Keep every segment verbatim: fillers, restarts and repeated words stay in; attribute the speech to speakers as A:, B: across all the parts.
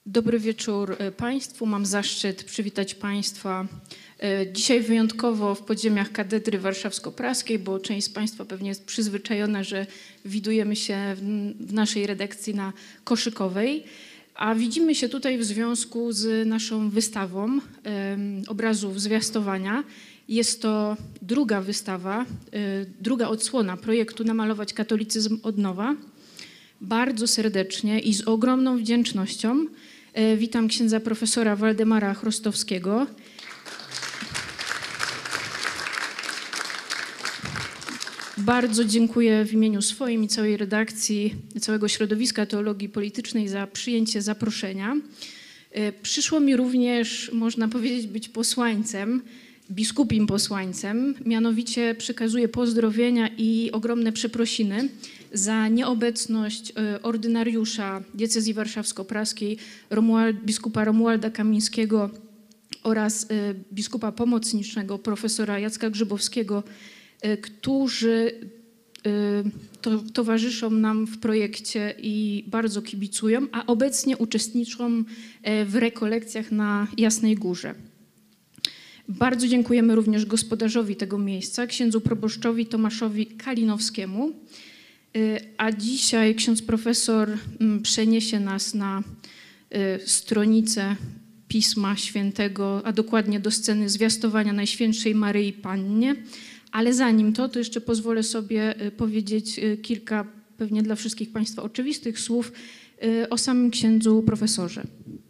A: Dobry wieczór Państwu. Mam zaszczyt przywitać Państwa dzisiaj wyjątkowo w podziemiach Katedry Warszawsko-Praskiej, bo część z Państwa pewnie jest przyzwyczajona, że widujemy się w naszej redakcji na Koszykowej, a widzimy się tutaj w związku z naszą wystawą obrazów zwiastowania. Jest to druga wystawa, druga odsłona projektu Namalować katolicyzm od nowa. Bardzo serdecznie i z ogromną wdzięcznością witam księdza profesora Waldemara Chrostowskiego. Bardzo dziękuję w imieniu swoim i całej redakcji, całego środowiska teologii politycznej za przyjęcie zaproszenia. Przyszło mi również, można powiedzieć, być posłańcem, biskupim posłańcem, mianowicie przekazuję pozdrowienia i ogromne przeprosiny za nieobecność ordynariusza diecezji warszawsko-praskiej Romuald, biskupa Romualda Kamińskiego oraz biskupa pomocniczego profesora Jacka Grzybowskiego, którzy to, towarzyszą nam w projekcie i bardzo kibicują, a obecnie uczestniczą w rekolekcjach na Jasnej Górze. Bardzo dziękujemy również gospodarzowi tego miejsca, księdzu proboszczowi Tomaszowi Kalinowskiemu. A dzisiaj ksiądz profesor przeniesie nas na stronicę Pisma Świętego, a dokładnie do sceny zwiastowania Najświętszej Maryi Pannie. Ale zanim to, to jeszcze pozwolę sobie powiedzieć kilka, pewnie dla wszystkich Państwa oczywistych słów o samym księdzu profesorze.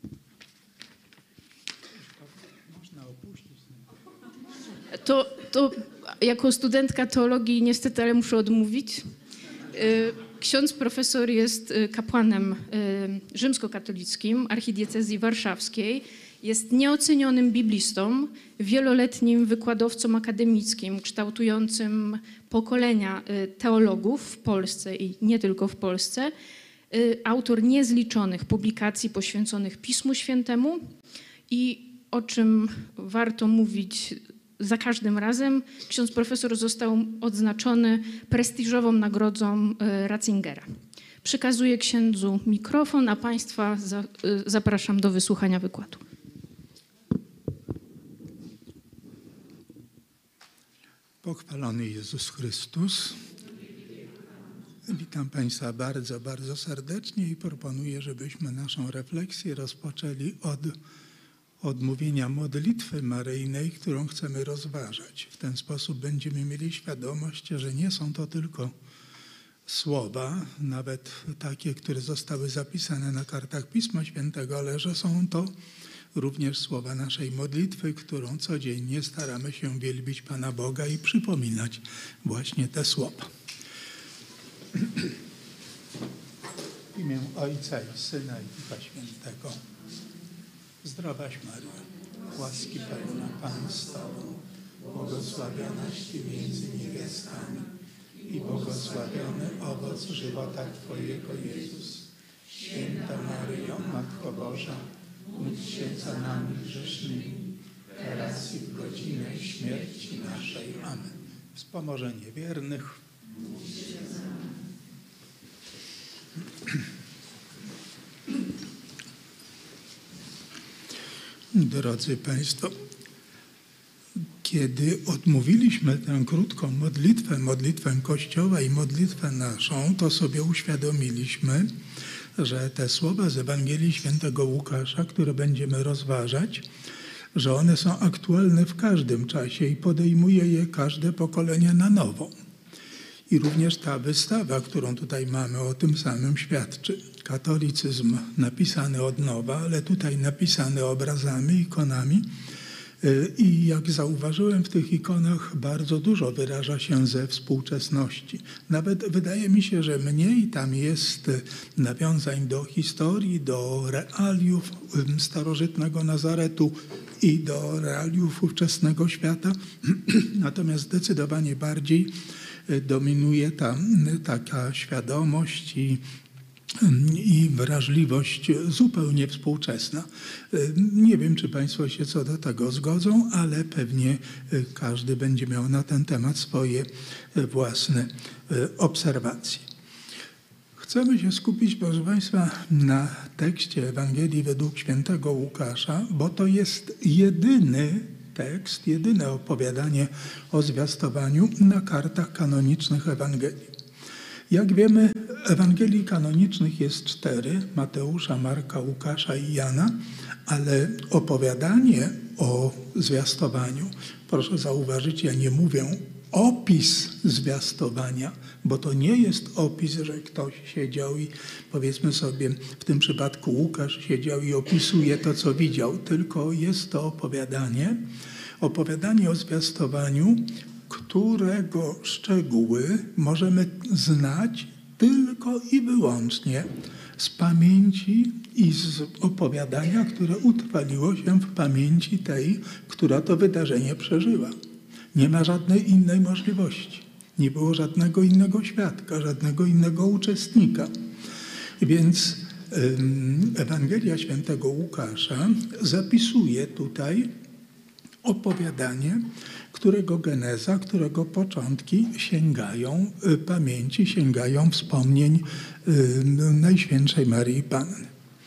A: To, to jako studentka teologii niestety, ale muszę odmówić. Ksiądz profesor jest kapłanem rzymskokatolickim archidiecezji warszawskiej. Jest nieocenionym biblistą, wieloletnim wykładowcą akademickim, kształtującym pokolenia teologów w Polsce i nie tylko w Polsce. Autor niezliczonych publikacji poświęconych Pismu Świętemu i o czym warto mówić za każdym razem, ksiądz profesor został odznaczony prestiżową nagrodą Ratzingera. Przekazuję księdzu mikrofon, a Państwa za, zapraszam do wysłuchania wykładu.
B: Pochwalony Jezus Chrystus. Witam Państwa bardzo, bardzo serdecznie i proponuję, żebyśmy naszą refleksję rozpoczęli od odmówienia modlitwy maryjnej, którą chcemy rozważać. W ten sposób będziemy mieli świadomość, że nie są to tylko słowa, nawet takie, które zostały zapisane na kartach Pisma Świętego, ale że są to również słowa naszej modlitwy, którą codziennie staramy się wielbić Pana Boga i przypominać właśnie te słowa. W imię Ojca i Syna i Ducha Świętego. Zdrowaś Maryjo, łaski pełna, Pan z Tobą, błogosławionaś Ty między niewiastami i błogosławiony owoc żywota Twojego, Jezus. Święta Maryjo, Matko Boża, módl się za nami grzesznymi, teraz i w godzinę śmierci naszej. Amen. Wspomożenie wiernych. Drodzy Państwo, kiedy odmówiliśmy tę krótką modlitwę, modlitwę Kościoła i modlitwę naszą, to sobie uświadomiliśmy, że te słowa z Ewangelii Świętego Łukasza, które będziemy rozważać, że one są aktualne w każdym czasie i podejmuje je każde pokolenie na nowo. I również ta wystawa, którą tutaj mamy, o tym samym świadczy. Katolicyzm napisany od nowa, ale tutaj napisany obrazami, ikonami. I jak zauważyłem, w tych ikonach bardzo dużo wyraża się ze współczesności. Nawet wydaje mi się, że mniej tam jest nawiązań do historii, do realiów starożytnego Nazaretu i do realiów ówczesnego świata. Natomiast zdecydowanie bardziej dominuje tam taka świadomość i, i wrażliwość zupełnie współczesna. Nie wiem, czy Państwo się co do tego zgodzą, ale pewnie każdy będzie miał na ten temat swoje własne obserwacje. Chcemy się skupić, proszę Państwa, na tekście Ewangelii według świętego Łukasza, bo to jest jedyny tekst, jedyne opowiadanie o zwiastowaniu na kartach kanonicznych Ewangelii. Jak wiemy, Ewangelii kanonicznych jest cztery, Mateusza, Marka, Łukasza i Jana, ale opowiadanie o zwiastowaniu, proszę zauważyć, ja nie mówię opis zwiastowania, bo to nie jest opis, że ktoś siedział i powiedzmy sobie, w tym przypadku Łukasz siedział i opisuje to, co widział, tylko jest to opowiadanie, opowiadanie o zwiastowaniu, którego szczegóły możemy znać tylko i wyłącznie z pamięci i z opowiadania, które utrwaliło się w pamięci tej, która to wydarzenie przeżyła. Nie ma żadnej innej możliwości. Nie było żadnego innego świadka, żadnego innego uczestnika. Więc ym, Ewangelia świętego Łukasza zapisuje tutaj opowiadanie, którego geneza, którego początki sięgają y, pamięci, sięgają wspomnień y, Najświętszej Maryi Panny.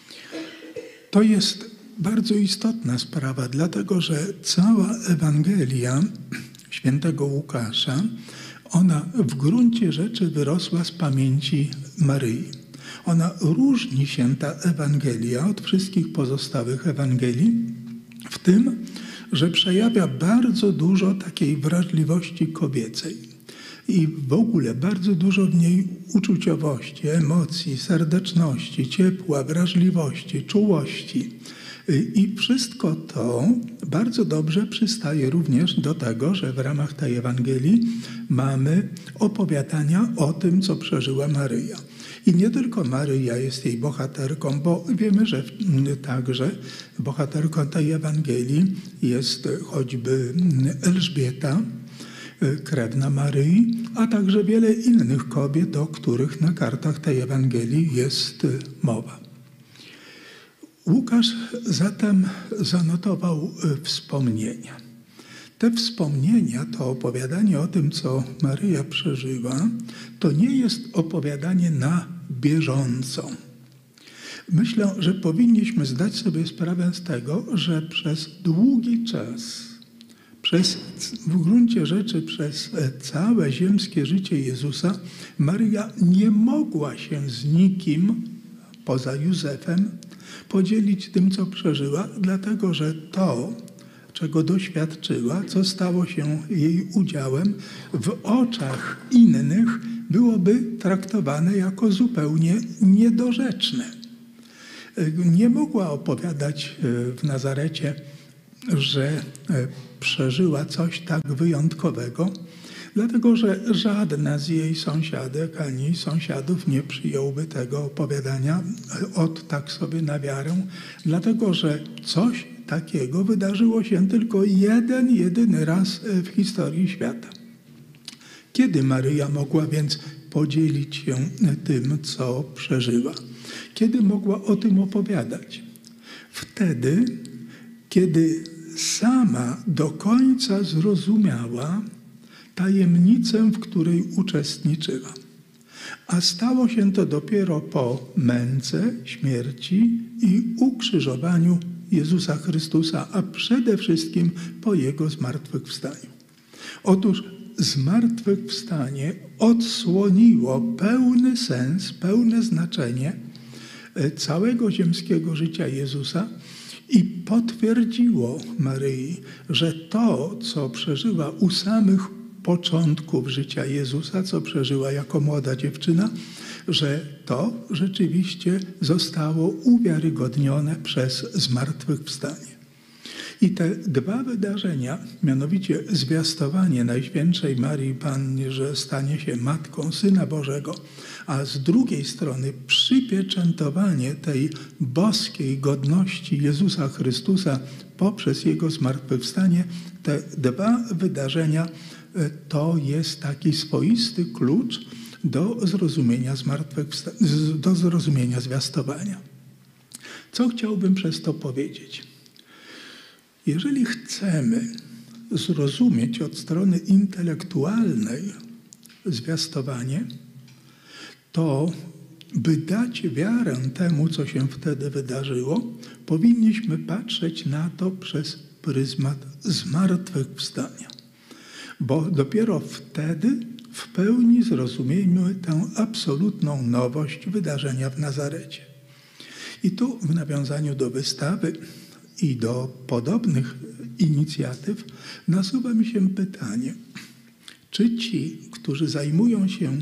B: To jest bardzo istotna sprawa, dlatego że cała Ewangelia świętego Łukasza, ona w gruncie rzeczy wyrosła z pamięci Maryi. Ona różni się, ta Ewangelia, od wszystkich pozostałych Ewangelii w tym, że przejawia bardzo dużo takiej wrażliwości kobiecej i w ogóle bardzo dużo w niej uczuciowości, emocji, serdeczności, ciepła, wrażliwości, czułości. I wszystko to bardzo dobrze przystaje również do tego, że w ramach tej Ewangelii mamy opowiadania o tym, co przeżyła Maryja. I nie tylko Maryja jest jej bohaterką, bo wiemy, że także bohaterką tej Ewangelii jest choćby Elżbieta, krewna Maryi, a także wiele innych kobiet, o których na kartach tej Ewangelii jest mowa. Łukasz zatem zanotował wspomnienia. Te wspomnienia, to opowiadanie o tym, co Maryja przeżyła, to nie jest opowiadanie na bieżąco. Myślę, że powinniśmy zdać sobie sprawę z tego, że przez długi czas, przez, w gruncie rzeczy przez całe ziemskie życie Jezusa, Maryja nie mogła się z nikim, poza Józefem, podzielić tym, co przeżyła, dlatego że to, czego doświadczyła, co stało się jej udziałem, w oczach innych byłoby traktowane jako zupełnie niedorzeczne. Nie mogła opowiadać w Nazarecie, że przeżyła coś tak wyjątkowego, dlatego że żadna z jej sąsiadek ani sąsiadów nie przyjąłby tego opowiadania od tak sobie na wiarę, dlatego że coś takiego wydarzyło się tylko jeden, jedyny raz w historii świata. Kiedy Maryja mogła więc podzielić się tym, co przeżyła? Kiedy mogła o tym opowiadać? Wtedy, kiedy sama do końca zrozumiała tajemnicę, w której uczestniczyła. A stało się to dopiero po męce, śmierci i ukrzyżowaniu Jezusa Chrystusa, a przede wszystkim po Jego zmartwychwstaniu. Otóż zmartwychwstanie odsłoniło pełny sens, pełne znaczenie całego ziemskiego życia Jezusa i potwierdziło Maryi, że to, co przeżyła u samych początków życia Jezusa, co przeżyła jako młoda dziewczyna, że to rzeczywiście zostało uwiarygodnione przez zmartwychwstanie. I te dwa wydarzenia, mianowicie zwiastowanie Najświętszej Maryi Panny, że stanie się Matką Syna Bożego, a z drugiej strony przypieczętowanie tej boskiej godności Jezusa Chrystusa poprzez Jego zmartwychwstanie, te dwa wydarzenia to jest taki swoisty klucz do zrozumienia zmartwychwsta- do zrozumienia zwiastowania. Co chciałbym przez to powiedzieć? Jeżeli chcemy zrozumieć od strony intelektualnej zwiastowanie, to by dać wiarę temu, co się wtedy wydarzyło, powinniśmy patrzeć na to przez pryzmat zmartwychwstania. Bo dopiero wtedy w pełni zrozumiemy tę absolutną nowość wydarzenia w Nazarecie. I tu w nawiązaniu do wystawy i do podobnych inicjatyw nasuwa mi się pytanie, czy ci, którzy zajmują się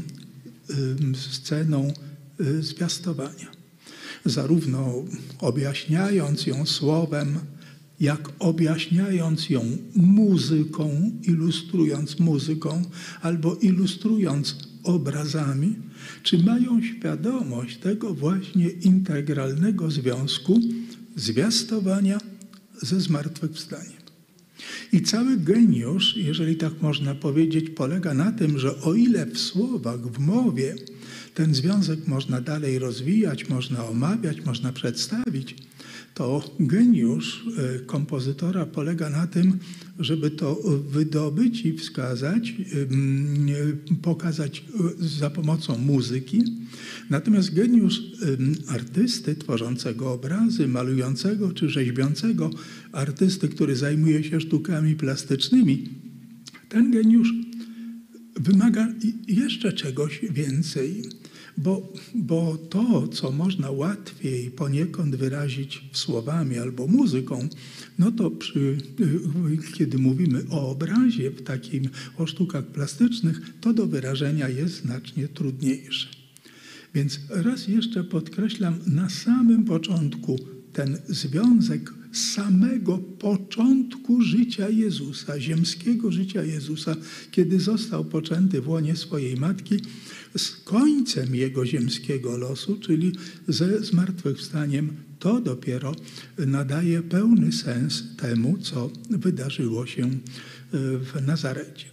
B: sceną zwiastowania, zarówno objaśniając ją słowem, jak objaśniając ją muzyką, ilustrując muzyką, albo ilustrując obrazami, czy mają świadomość tego właśnie integralnego związku zwiastowania ze zmartwychwstaniem. I cały geniusz, jeżeli tak można powiedzieć, polega na tym, że o ile w słowach, w mowie ten związek można dalej rozwijać, można omawiać, można przedstawić, to geniusz kompozytora polega na tym, żeby to wydobyć i wskazać, pokazać za pomocą muzyki. Natomiast geniusz artysty tworzącego obrazy, malującego czy rzeźbiącego, artysty, który zajmuje się sztukami plastycznymi, ten geniusz wymaga jeszcze czegoś więcej. Bo, bo to, co można łatwiej poniekąd wyrazić słowami albo muzyką, no to przy, kiedy mówimy o obrazie, w takim, o sztukach plastycznych, to do wyrażenia jest znacznie trudniejsze. Więc raz jeszcze podkreślam na samym początku ten związek samego początku życia Jezusa, ziemskiego życia Jezusa, kiedy został poczęty w łonie swojej matki, z końcem jego ziemskiego losu, czyli ze zmartwychwstaniem, to dopiero nadaje pełny sens temu, co wydarzyło się w Nazarecie.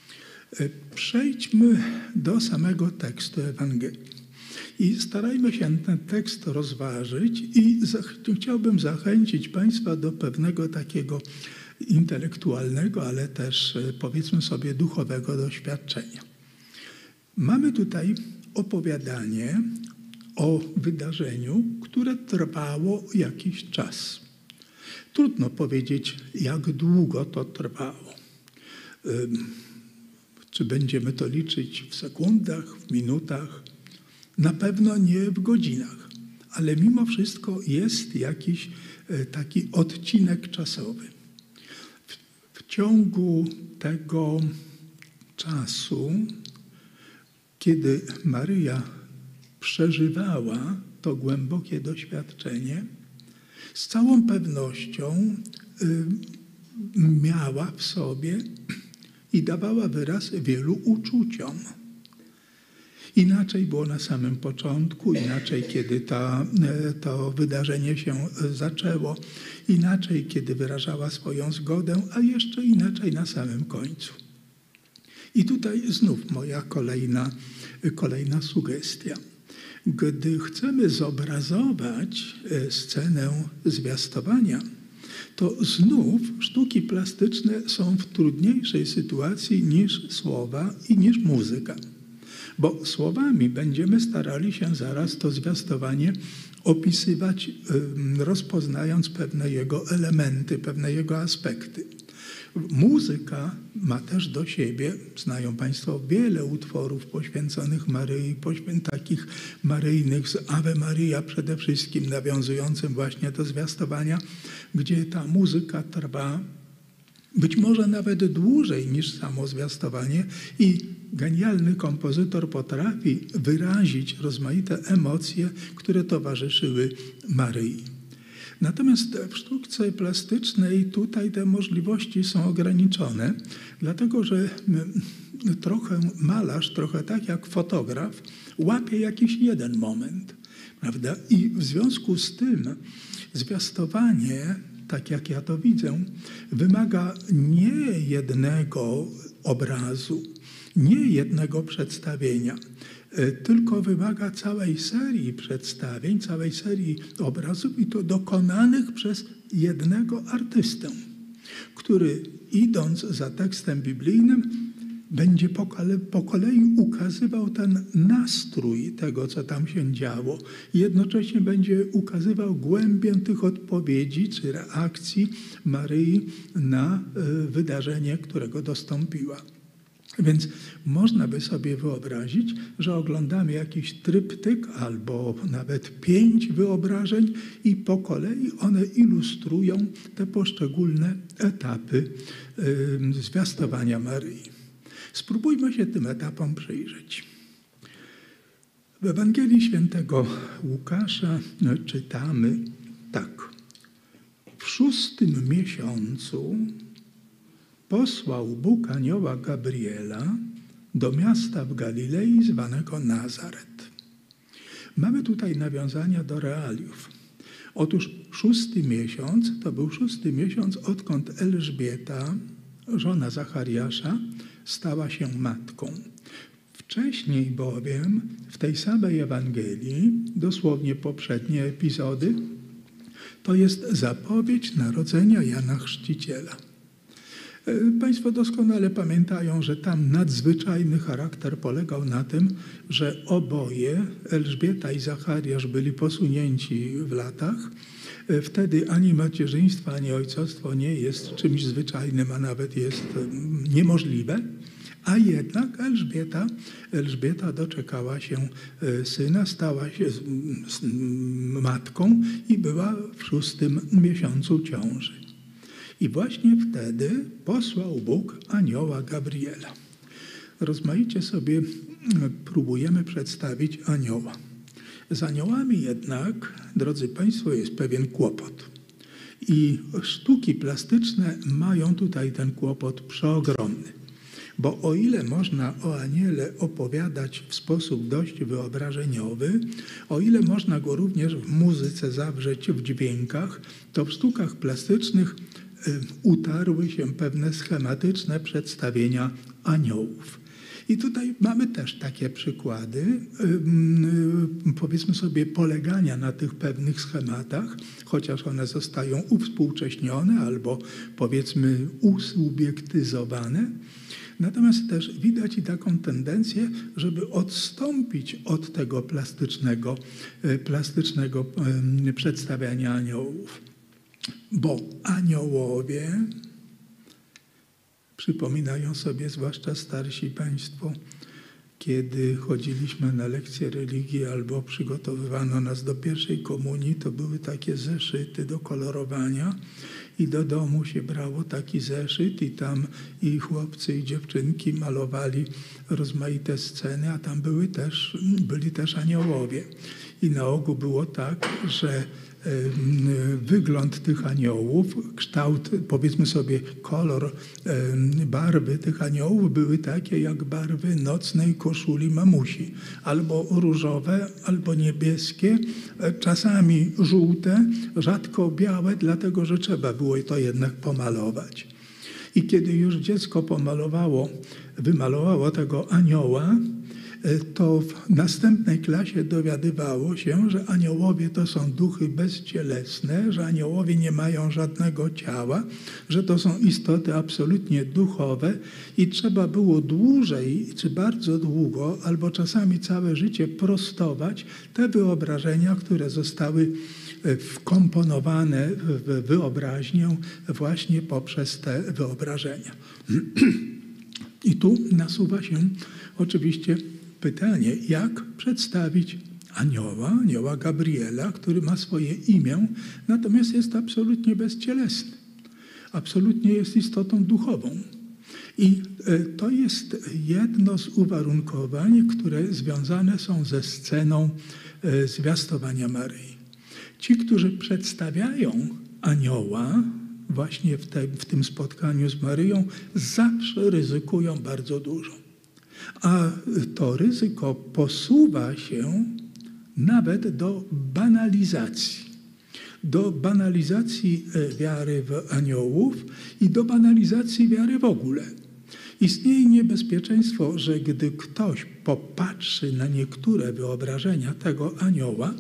B: Przejdźmy do samego tekstu Ewangelii. I starajmy się ten tekst rozważyć i chciałbym zachęcić Państwa do pewnego takiego intelektualnego, ale też powiedzmy sobie duchowego doświadczenia. Mamy tutaj opowiadanie o wydarzeniu, które trwało jakiś czas. Trudno powiedzieć, jak długo to trwało. Czy będziemy to liczyć w sekundach, w minutach? Na pewno nie w godzinach, ale mimo wszystko jest jakiś taki odcinek czasowy. W, w ciągu tego czasu, kiedy Maryja przeżywała to głębokie doświadczenie, z całą pewnością y, miała w sobie i dawała wyraz wielu uczuciom. Inaczej było na samym początku, inaczej kiedy ta, to wydarzenie się zaczęło, inaczej kiedy wyrażała swoją zgodę, a jeszcze inaczej na samym końcu. I tutaj znów moja kolejna, kolejna sugestia. Gdy chcemy zobrazować scenę zwiastowania, to znów sztuki plastyczne są w trudniejszej sytuacji niż słowa i niż muzyka. Bo słowami będziemy starali się zaraz to zwiastowanie opisywać, rozpoznając pewne jego elementy, pewne jego aspekty. Muzyka ma też do siebie, znają Państwo, wiele utworów poświęconych Maryi, takich maryjnych, z Ave Maria przede wszystkim, nawiązującym właśnie do zwiastowania, gdzie ta muzyka trwa być może nawet dłużej niż samo zwiastowanie i genialny kompozytor potrafi wyrazić rozmaite emocje, które towarzyszyły Maryi. Natomiast w sztuce plastycznej tutaj te możliwości są ograniczone, dlatego że trochę malarz, trochę tak jak fotograf, łapie jakiś jeden moment, prawda? I w związku z tym zwiastowanie, tak jak ja to widzę, wymaga nie jednego obrazu, nie jednego przedstawienia, tylko wymaga całej serii przedstawień, całej serii obrazów i to dokonanych przez jednego artystę, który idąc za tekstem biblijnym będzie po kolei, po kolei ukazywał ten nastrój tego, co tam się działo. I jednocześnie będzie ukazywał głębię tych odpowiedzi czy reakcji Maryi na wydarzenie, którego dostąpiła. Więc można by sobie wyobrazić, że oglądamy jakiś tryptyk albo nawet pięć wyobrażeń i po kolei one ilustrują te poszczególne etapy y, zwiastowania Maryi. Spróbujmy się tym etapom przyjrzeć. W Ewangelii Świętego Łukasza czytamy tak. W szóstym miesiącu posłał Bóg anioła Gabriela do miasta w Galilei zwanego Nazaret. Mamy tutaj nawiązania do realiów. Otóż szósty miesiąc to był szósty miesiąc, odkąd Elżbieta, żona Zachariasza, stała się matką. Wcześniej bowiem w tej samej Ewangelii, dosłownie poprzednie epizody, to jest zapowiedź narodzenia Jana Chrzciciela. Państwo doskonale pamiętają, że tam nadzwyczajny charakter polegał na tym, że oboje, Elżbieta i Zachariasz, byli posunięci w latach. Wtedy ani macierzyństwo, ani ojcostwo nie jest czymś zwyczajnym, a nawet jest niemożliwe. A jednak Elżbieta, Elżbieta doczekała się syna, stała się matką i była w szóstym miesiącu ciąży. I właśnie wtedy posłał Bóg anioła Gabriela. Rozmaicie sobie próbujemy przedstawić anioła. Z aniołami jednak, drodzy Państwo, jest pewien kłopot. I sztuki plastyczne mają tutaj ten kłopot przeogromny. Bo o ile można o aniele opowiadać w sposób dość wyobrażeniowy, o ile można go również w muzyce zawrzeć w dźwiękach, to w sztukach plastycznych utarły się pewne schematyczne przedstawienia aniołów. I tutaj mamy też takie przykłady, powiedzmy sobie, polegania na tych pewnych schematach, chociaż one zostają uwspółcześnione albo powiedzmy usubiektyzowane. Natomiast też widać i taką tendencję, żeby odstąpić od tego plastycznego, plastycznego przedstawiania aniołów. Bo aniołowie, przypominają sobie zwłaszcza starsi Państwo, kiedy chodziliśmy na lekcje religii albo przygotowywano nas do pierwszej komunii, to były takie zeszyty do kolorowania i do domu się brało taki zeszyt i tam i chłopcy i dziewczynki malowali rozmaite sceny, a tam były też, byli też aniołowie. I na ogół było tak, że wygląd tych aniołów, kształt, powiedzmy sobie kolor, barwy tych aniołów były takie jak barwy nocnej koszuli mamusi. Albo różowe, albo niebieskie, czasami żółte, rzadko białe, dlatego że trzeba było to jednak pomalować. I kiedy już dziecko pomalowało, wymalowało tego anioła, to w następnej klasie dowiadywało się, że aniołowie to są duchy bezcielesne, że aniołowie nie mają żadnego ciała, że to są istoty absolutnie duchowe i trzeba było dłużej, czy bardzo długo, albo czasami całe życie prostować te wyobrażenia, które zostały wkomponowane w wyobraźnię właśnie poprzez te wyobrażenia. I tu nasuwa się oczywiście pytanie, jak przedstawić anioła, anioła Gabriela, który ma swoje imię, natomiast jest absolutnie bezcielesny. Absolutnie jest istotą duchową. I to jest jedno z uwarunkowań, które związane są ze sceną zwiastowania Maryi. Ci, którzy przedstawiają anioła właśnie w, te, w tym spotkaniu z Maryją, zawsze ryzykują bardzo dużo. A to ryzyko posuwa się nawet do banalizacji. Do banalizacji wiary w aniołów i do banalizacji wiary w ogóle. Istnieje niebezpieczeństwo, że gdy ktoś popatrzy na niektóre wyobrażenia tego anioła,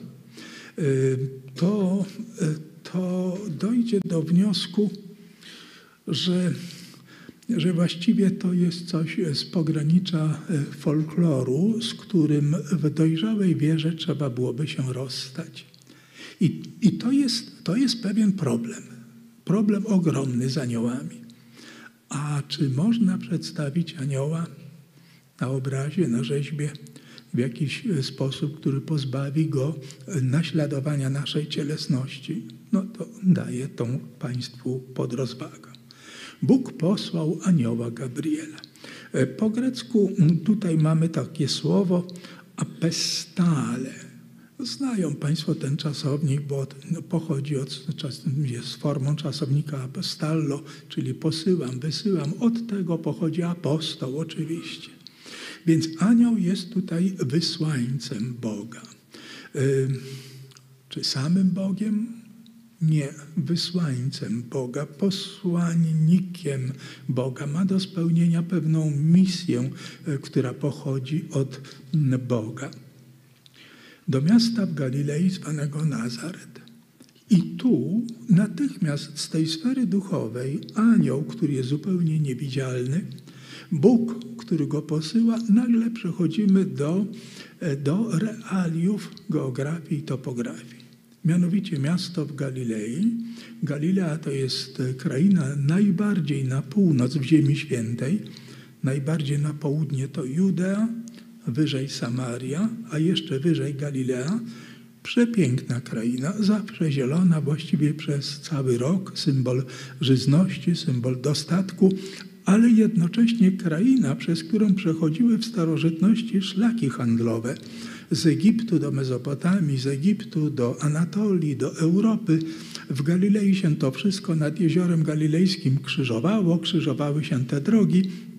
B: to, to dojdzie do wniosku, że że właściwie to jest coś z pogranicza folkloru, z którym w dojrzałej wierze trzeba byłoby się rozstać. I, i to jest, to jest pewien problem. Problem ogromny z aniołami. A czy można przedstawić anioła na obrazie, na rzeźbie w jakiś sposób, który pozbawi go naśladowania naszej cielesności? No to daję tą Państwu pod rozwagę. Bóg posłał anioła Gabriela. Po grecku tutaj mamy takie słowo apestale. Znają Państwo ten czasownik, bo pochodzi od, jest formą czasownika apestallo, czyli posyłam, wysyłam. Od tego pochodzi apostoł oczywiście. Więc anioł jest tutaj wysłańcem Boga. Czy samym Bogiem? Nie, wysłańcem Boga, posłannikiem Boga. Ma do spełnienia pewną misję, która pochodzi od Boga. Do miasta w Galilei zwanego Nazaret. I tu natychmiast z tej sfery duchowej anioł, który jest zupełnie niewidzialny, Bóg, który go posyła, nagle przechodzimy do, do realiów geografii i topografii. Mianowicie miasto w Galilei. Galilea to jest kraina najbardziej na północ w Ziemi Świętej, najbardziej na południe to Judea, wyżej Samaria, a jeszcze wyżej Galilea. Przepiękna kraina, zawsze zielona właściwie przez cały rok, symbol żyzności, symbol dostatku, ale jednocześnie kraina, przez którą przechodziły w starożytności szlaki handlowe. Z Egiptu do Mezopotamii, z Egiptu do Anatolii, do Europy. W Galilei się to wszystko nad Jeziorem Galilejskim krzyżowało, krzyżowały się te drogi.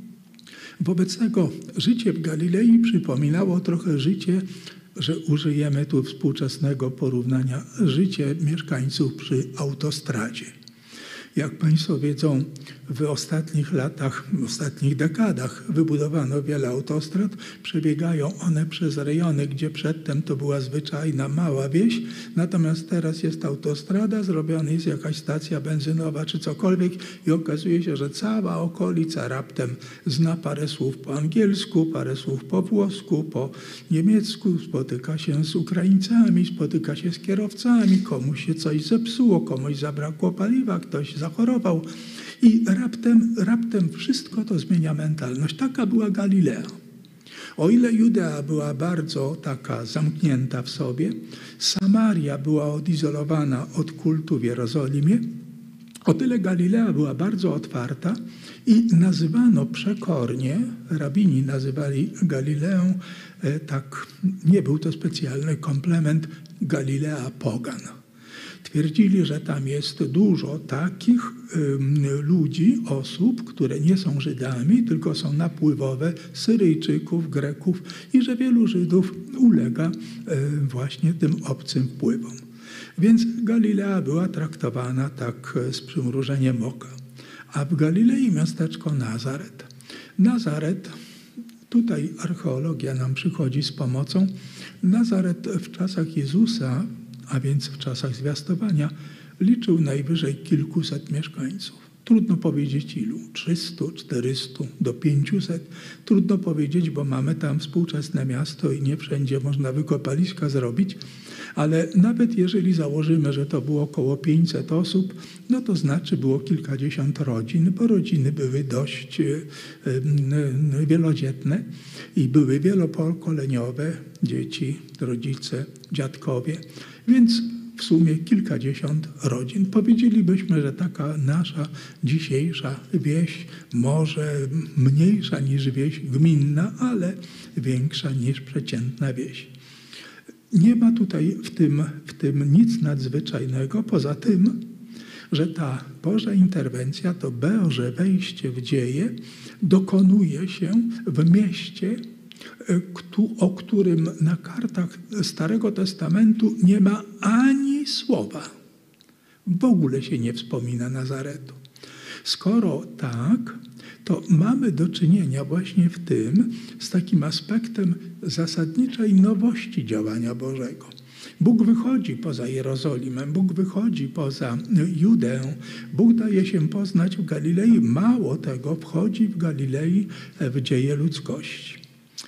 B: Wobec tego życie w Galilei przypominało trochę życie, że użyjemy tu współczesnego porównania, życie mieszkańców przy autostradzie. Jak Państwo wiedzą, w ostatnich latach, w ostatnich dekadach wybudowano wiele autostrad. Przebiegają one przez rejony, gdzie przedtem to była zwyczajna mała wieś. Natomiast teraz jest autostrada, zrobiona jest jakaś stacja benzynowa czy cokolwiek i okazuje się, że cała okolica raptem zna parę słów po angielsku, parę słów po włosku, po niemiecku, spotyka się z Ukraińcami, spotyka się z kierowcami, komuś się coś zepsuło, komuś zabrakło paliwa, ktoś zachorował. I raptem, raptem wszystko to zmienia mentalność. Taka była Galilea. O ile Judea była bardzo taka zamknięta w sobie, Samaria była odizolowana od kultu w Jerozolimie, o tyle Galilea była bardzo otwarta i nazywano przekornie, rabini nazywali Galileą, tak, nie był to specjalny komplement, Galilea Pogan. Twierdzili, że tam jest dużo takich y, ludzi, osób, które nie są Żydami, tylko są napływowe, Syryjczyków, Greków i że wielu Żydów ulega y, właśnie tym obcym wpływom. Więc Galilea była traktowana tak z przymrużeniem oka. A w Galilei miasteczko Nazaret. Nazaret, tutaj archeologia nam przychodzi z pomocą. Nazaret w czasach Jezusa, a więc w czasach zwiastowania, liczył najwyżej kilkuset mieszkańców. Trudno powiedzieć ilu, trzystu, czterystu, do pięciuset. Trudno powiedzieć, bo mamy tam współczesne miasto i nie wszędzie można wykopaliska zrobić, ale nawet jeżeli założymy, że to było około pięćset osób, no to znaczy było kilkadziesiąt rodzin, bo rodziny były dość wielodzietne i były wielopokoleniowe, dzieci, rodzice, dziadkowie, więc w sumie kilkadziesiąt rodzin. Powiedzielibyśmy, że taka nasza dzisiejsza wieś, może mniejsza niż wieś gminna, ale większa niż przeciętna wieś. Nie ma tutaj w tym, w tym nic nadzwyczajnego, poza tym, że ta Boża interwencja, to Boże wejście w dzieje dokonuje się w mieście, o którym na kartach Starego Testamentu nie ma ani słowa. W ogóle się nie wspomina Nazaretu. Skoro tak, to mamy do czynienia właśnie w tym z takim aspektem zasadniczej nowości działania Bożego. Bóg wychodzi poza Jerozolimę, Bóg wychodzi poza Judeę. Bóg daje się poznać w Galilei. Mało tego, wchodzi w Galilei w dzieje ludzkości.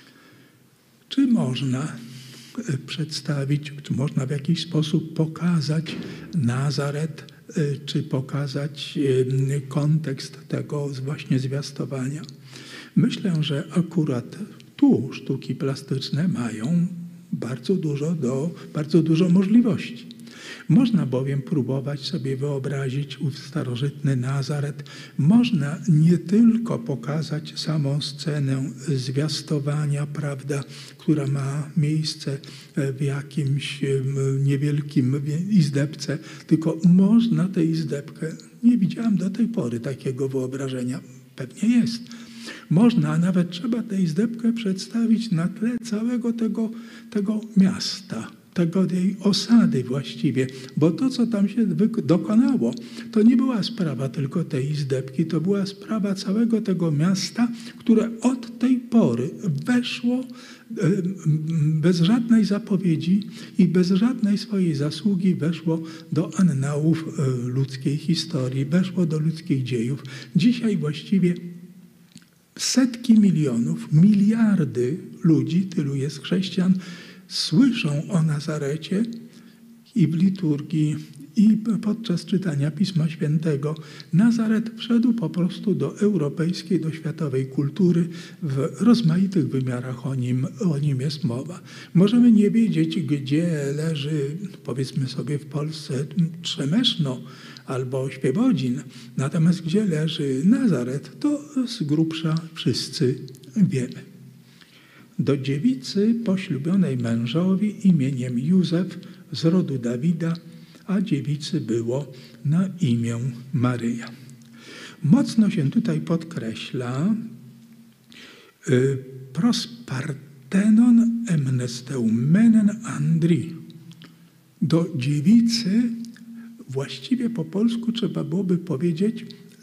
B: Czy można przedstawić, czy można w jakiś sposób pokazać Nazaret, czy pokazać kontekst tego właśnie zwiastowania? Myślę, że akurat tu sztuki plastyczne mają bardzo dużo, do, bardzo dużo możliwości. Można bowiem próbować sobie wyobrazić ów starożytny Nazaret. Można nie tylko pokazać samą scenę zwiastowania, prawda, która ma miejsce w jakimś niewielkim izdebce, tylko można tę izdebkę, nie widziałem do tej pory takiego wyobrażenia, pewnie jest. Można, a nawet trzeba tę izdebkę przedstawić na tle całego tego, tego miasta, tego tej osady właściwie, bo to, co tam się dokonało, to nie była sprawa tylko tej izdebki, to była sprawa całego tego miasta, które od tej pory weszło bez żadnej zapowiedzi i bez żadnej swojej zasługi weszło do annałów ludzkiej historii, weszło do ludzkich dziejów. Dzisiaj właściwie setki milionów, miliardy ludzi, tylu jest chrześcijan, słyszą o Nazarecie i w liturgii, i podczas czytania Pisma Świętego. Nazaret wszedł po prostu do europejskiej, do światowej kultury. W rozmaitych wymiarach o nim, o nim jest mowa. Możemy nie wiedzieć, gdzie leży, powiedzmy sobie w Polsce, Trzemeszno albo Świebodzin. Natomiast gdzie leży Nazaret, to z grubsza wszyscy wiemy. Do dziewicy poślubionej mężowi imieniem Józef z rodu Dawida, a dziewicy było na imię Maryja. Mocno się tutaj podkreśla y, prospartenon emnesteumenen andri. Do dziewicy właściwie po polsku trzeba byłoby powiedzieć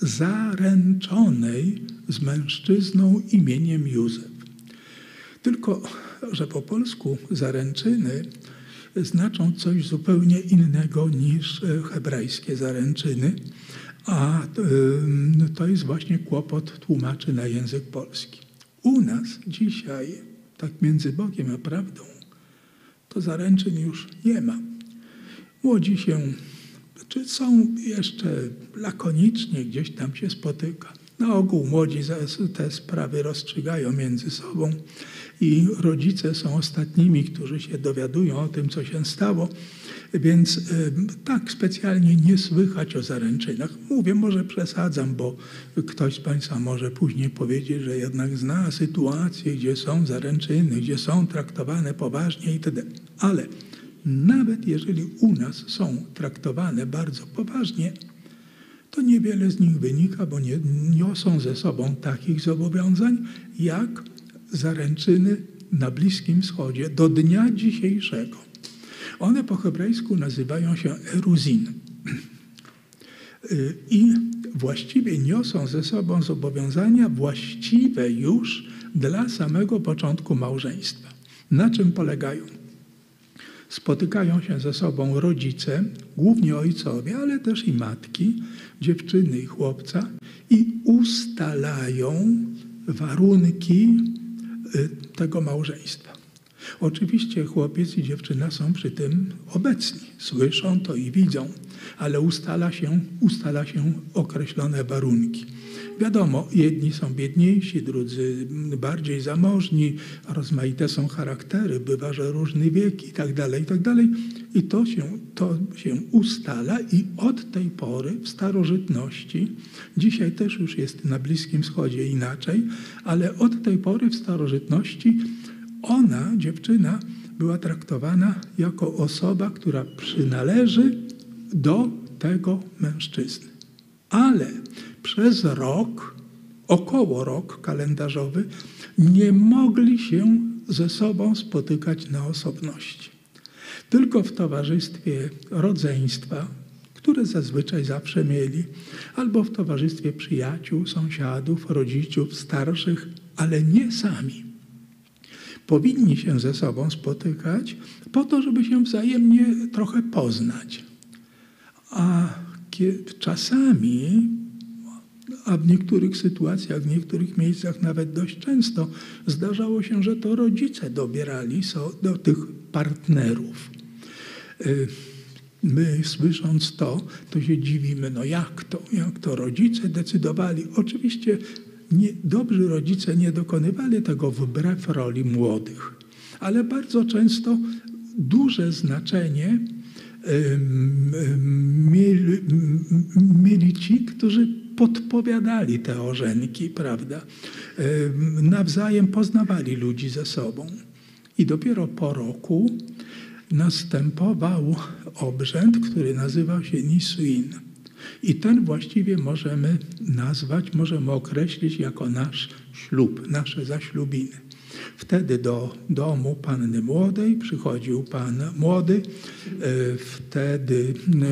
B: zaręczonej z mężczyzną imieniem Józef. Tylko że po polsku zaręczyny znaczą coś zupełnie innego niż hebrajskie zaręczyny, a to jest właśnie kłopot tłumaczy na język polski. U nas dzisiaj, tak między Bogiem a prawdą, to zaręczyn już nie ma. Młodzi się, czy są jeszcze lakonicznie, gdzieś tam się spotyka. Na ogół młodzi te sprawy rozstrzygają między sobą i rodzice są ostatnimi, którzy się dowiadują o tym, co się stało, więc y, tak specjalnie nie słychać o zaręczynach. Mówię, może przesadzam, bo ktoś z Państwa może później powiedzieć, że jednak zna sytuacje, gdzie są zaręczyny, gdzie są traktowane poważnie itd. Ale nawet jeżeli u nas są traktowane bardzo poważnie, to niewiele z nich wynika, bo nie niosą ze sobą takich zobowiązań, jak zaręczyny na Bliskim Wschodzie do dnia dzisiejszego. One po hebrajsku nazywają się eruzin i właściwie niosą ze sobą zobowiązania właściwe już dla samego początku małżeństwa. Na czym polegają? Spotykają się ze sobą rodzice, głównie ojcowie, ale też i matki, dziewczyny i chłopca i ustalają warunki tego małżeństwa. Oczywiście chłopiec i dziewczyna są przy tym obecni, słyszą to i widzą, ale ustala się, ustala się określone warunki. Wiadomo, jedni są biedniejsi, drudzy bardziej zamożni, rozmaite są charaktery, bywa, że różny wiek i tak dalej, i tak dalej. I to się, to się ustala i od tej pory w starożytności, dzisiaj też już jest na Bliskim Wschodzie inaczej, ale od tej pory w starożytności ona, dziewczyna, była traktowana jako osoba, która przynależy do tego mężczyzny. Ale przez rok, około rok kalendarzowy, nie mogli się ze sobą spotykać na osobności. Tylko w towarzystwie rodzeństwa, które zazwyczaj zawsze mieli, albo w towarzystwie przyjaciół, sąsiadów, rodziców, starszych, ale nie sami. powinni się ze sobą spotykać po to, żeby się wzajemnie trochę poznać. A czasami, a w niektórych sytuacjach, w niektórych miejscach nawet dość często zdarzało się, że to rodzice dobierali do tych partnerów. My słysząc to, to się dziwimy, no jak to, jak to rodzice decydowali. Oczywiście nie, dobrzy rodzice nie dokonywali tego wbrew roli młodych, ale bardzo często duże znaczenie mieli, mieli ci, którzy podpowiadali te orzenki, prawda? Nawzajem poznawali ludzi ze sobą. I dopiero po roku następował obrzęd, który nazywał się Nisuin. I ten właściwie możemy nazwać, możemy określić jako nasz ślub, nasze zaślubiny. Wtedy do domu panny młodej przychodził pan młody. Wtedy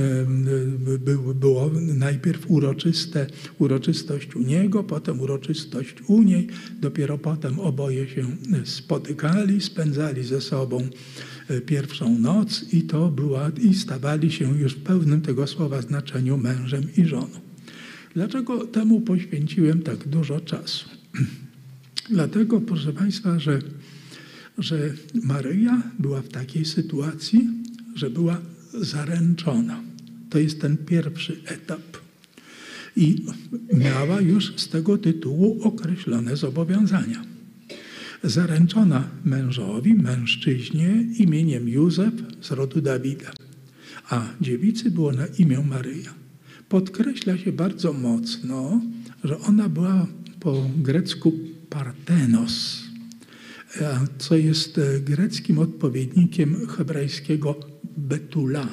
B: było najpierw uroczyste, uroczystość u niego, potem uroczystość u niej. Dopiero potem oboje się spotykali, spędzali ze sobą pierwszą noc i to była, i stawali się już w pełnym tego słowa znaczeniu mężem i żoną. Dlaczego temu poświęciłem tak dużo czasu? Dlatego, proszę Państwa, że, że Maryja była w takiej sytuacji, że była zaręczona. To jest ten pierwszy etap. I miała już z tego tytułu określone zobowiązania. Zaręczona mężowi, mężczyźnie imieniem Józef z rodu Dawida, a dziewicy było na imię Maryja. Podkreśla się bardzo mocno, że ona była po grecku Partenos, co jest greckim odpowiednikiem hebrajskiego Betula.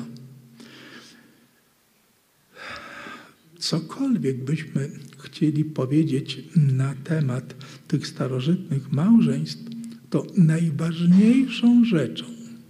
B: Cokolwiek byśmy chcieli powiedzieć na temat tych starożytnych małżeństw, to najważniejszą rzeczą,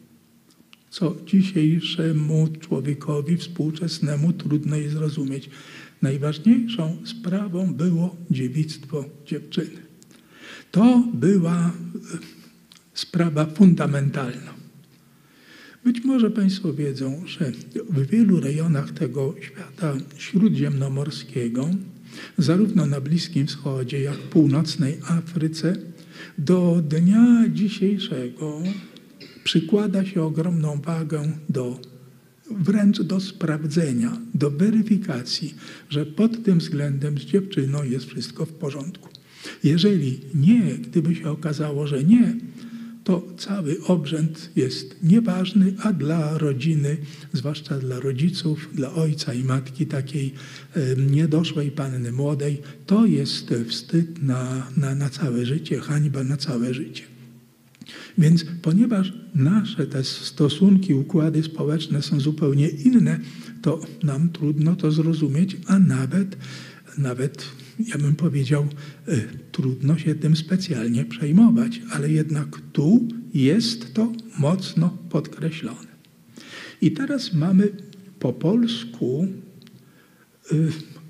B: co dzisiejszemu człowiekowi współczesnemu trudno jest zrozumieć, najważniejszą sprawą było dziewictwo dziewczyny. To była sprawa fundamentalna. Być może Państwo wiedzą, że w wielu rejonach tego świata śródziemnomorskiego, zarówno na Bliskim Wschodzie, jak i w północnej Afryce, do dnia dzisiejszego przykłada się ogromną wagę do, wręcz do sprawdzenia, do weryfikacji, że pod tym względem z dziewczyną jest wszystko w porządku. Jeżeli nie, gdyby się okazało, że nie, to cały obrzęd jest nieważny, a dla rodziny, zwłaszcza dla rodziców, dla ojca i matki takiej niedoszłej panny młodej, to jest wstyd na, na, na całe życie, hańba na całe życie. Więc ponieważ nasze te stosunki, układy społeczne są zupełnie inne, to nam trudno to zrozumieć, a nawet, nawet ja bym powiedział, y, trudno się tym specjalnie przejmować, ale jednak tu jest to mocno podkreślone. I teraz mamy po polsku, y,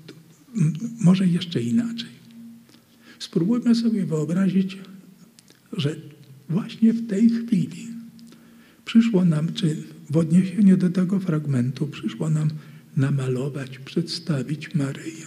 B: może jeszcze inaczej. Spróbujmy sobie wyobrazić, że właśnie w tej chwili przyszło nam, czy w odniesieniu do tego fragmentu przyszło nam namalować, przedstawić Maryję.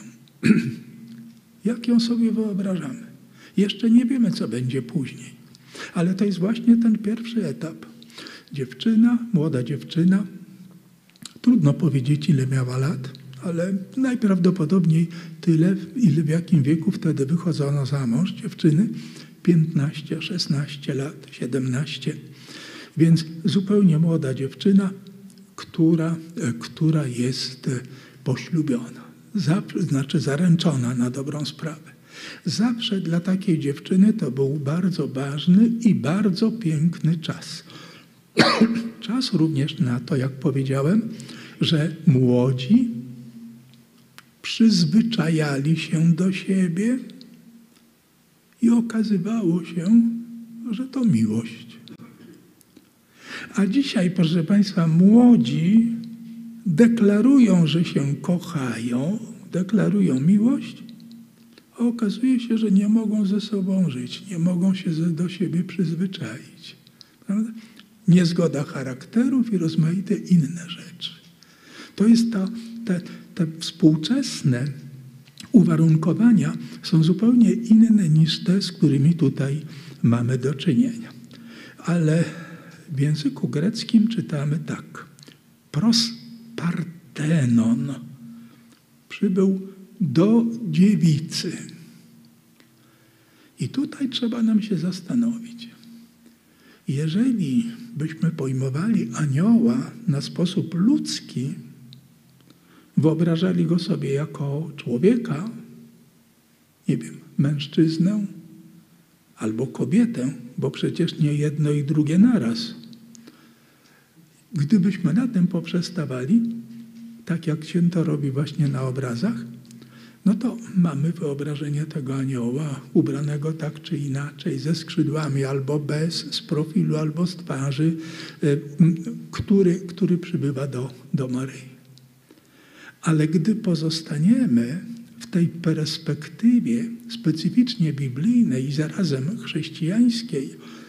B: Jak ją sobie wyobrażamy? Jeszcze nie wiemy, co będzie później. Ale to jest właśnie ten pierwszy etap. Dziewczyna, młoda dziewczyna, trudno powiedzieć, ile miała lat, ale najprawdopodobniej tyle, ile w jakim wieku wtedy wychodzono za mąż dziewczyny, piętnaście, szesnaście lat, siedemnaście. Więc zupełnie młoda dziewczyna, która, która jest poślubiona. Znaczy zaręczona na dobrą sprawę. Zawsze dla takiej dziewczyny to był bardzo ważny i bardzo piękny czas. Czas również na to, jak powiedziałem, że młodzi przyzwyczajali się do siebie i okazywało się, że to miłość. A dzisiaj, proszę Państwa, młodzi deklarują, że się kochają, deklarują miłość, a okazuje się, że nie mogą ze sobą żyć, nie mogą się do siebie przyzwyczaić. Prawda? Niezgoda charakterów i rozmaite inne rzeczy. To jest to, te, te współczesne uwarunkowania są zupełnie inne niż te, z którymi tutaj mamy do czynienia. Ale w języku greckim czytamy tak. Pros partenon. Przybył do dziewicy. I tutaj trzeba nam się zastanowić. Jeżeli byśmy pojmowali anioła na sposób ludzki, wyobrażali go sobie jako człowieka, nie wiem, mężczyznę albo kobietę, bo przecież nie jedno i drugie naraz. Gdybyśmy na tym poprzestawali, tak jak się to robi właśnie na obrazach, no to mamy wyobrażenie tego anioła ubranego tak czy inaczej, ze skrzydłami albo bez, z profilu albo z twarzy, który, który przybywa do, do Maryi. Ale gdy pozostaniemy w tej perspektywie specyficznie biblijnej i zarazem chrześcijańskiej,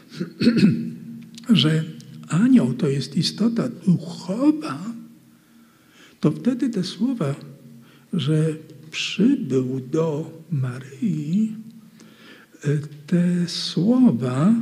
B: że anioł to jest istota duchowa, to wtedy te słowa, że przybył do Maryi, te słowa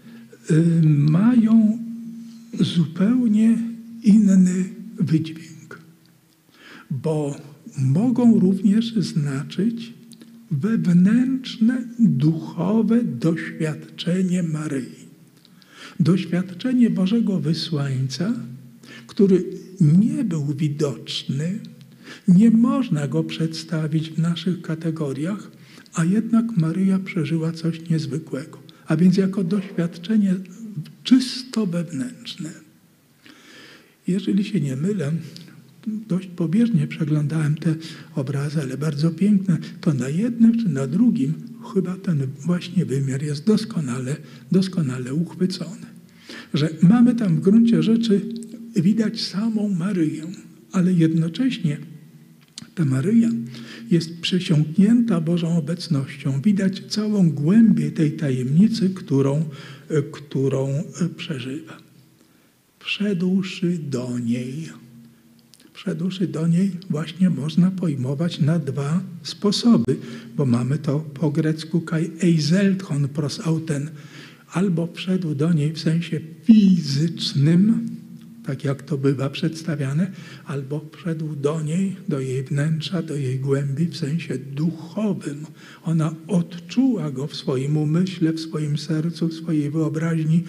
B: mają zupełnie inny wydźwięk, bo mogą również znaczyć wewnętrzne, duchowe doświadczenie Maryi. Doświadczenie Bożego Wysłańca, który nie był widoczny, nie można go przedstawić w naszych kategoriach, a jednak Maryja przeżyła coś niezwykłego. A więc jako doświadczenie czysto wewnętrzne. Jeżeli się nie mylę, dość pobieżnie przeglądałem te obrazy, ale bardzo piękne, to na jednym czy na drugim chyba ten właśnie wymiar jest doskonale, doskonale uchwycony. Że mamy tam w gruncie rzeczy widać samą Maryję, ale jednocześnie ta Maryja jest przesiąknięta Bożą obecnością. Widać całą głębię tej tajemnicy, którą, którą przeżywa. Wszedłszy do niej. Wszedłszy do niej właśnie można pojmować na dwa sposoby, bo mamy to po grecku kai eizeltchon pros auten, albo wszedł do niej w sensie fizycznym, tak jak to bywa przedstawiane, albo wszedł do niej, do jej wnętrza, do jej głębi w sensie duchowym. Ona odczuła go w swoim umyśle, w swoim sercu, w swojej wyobraźni.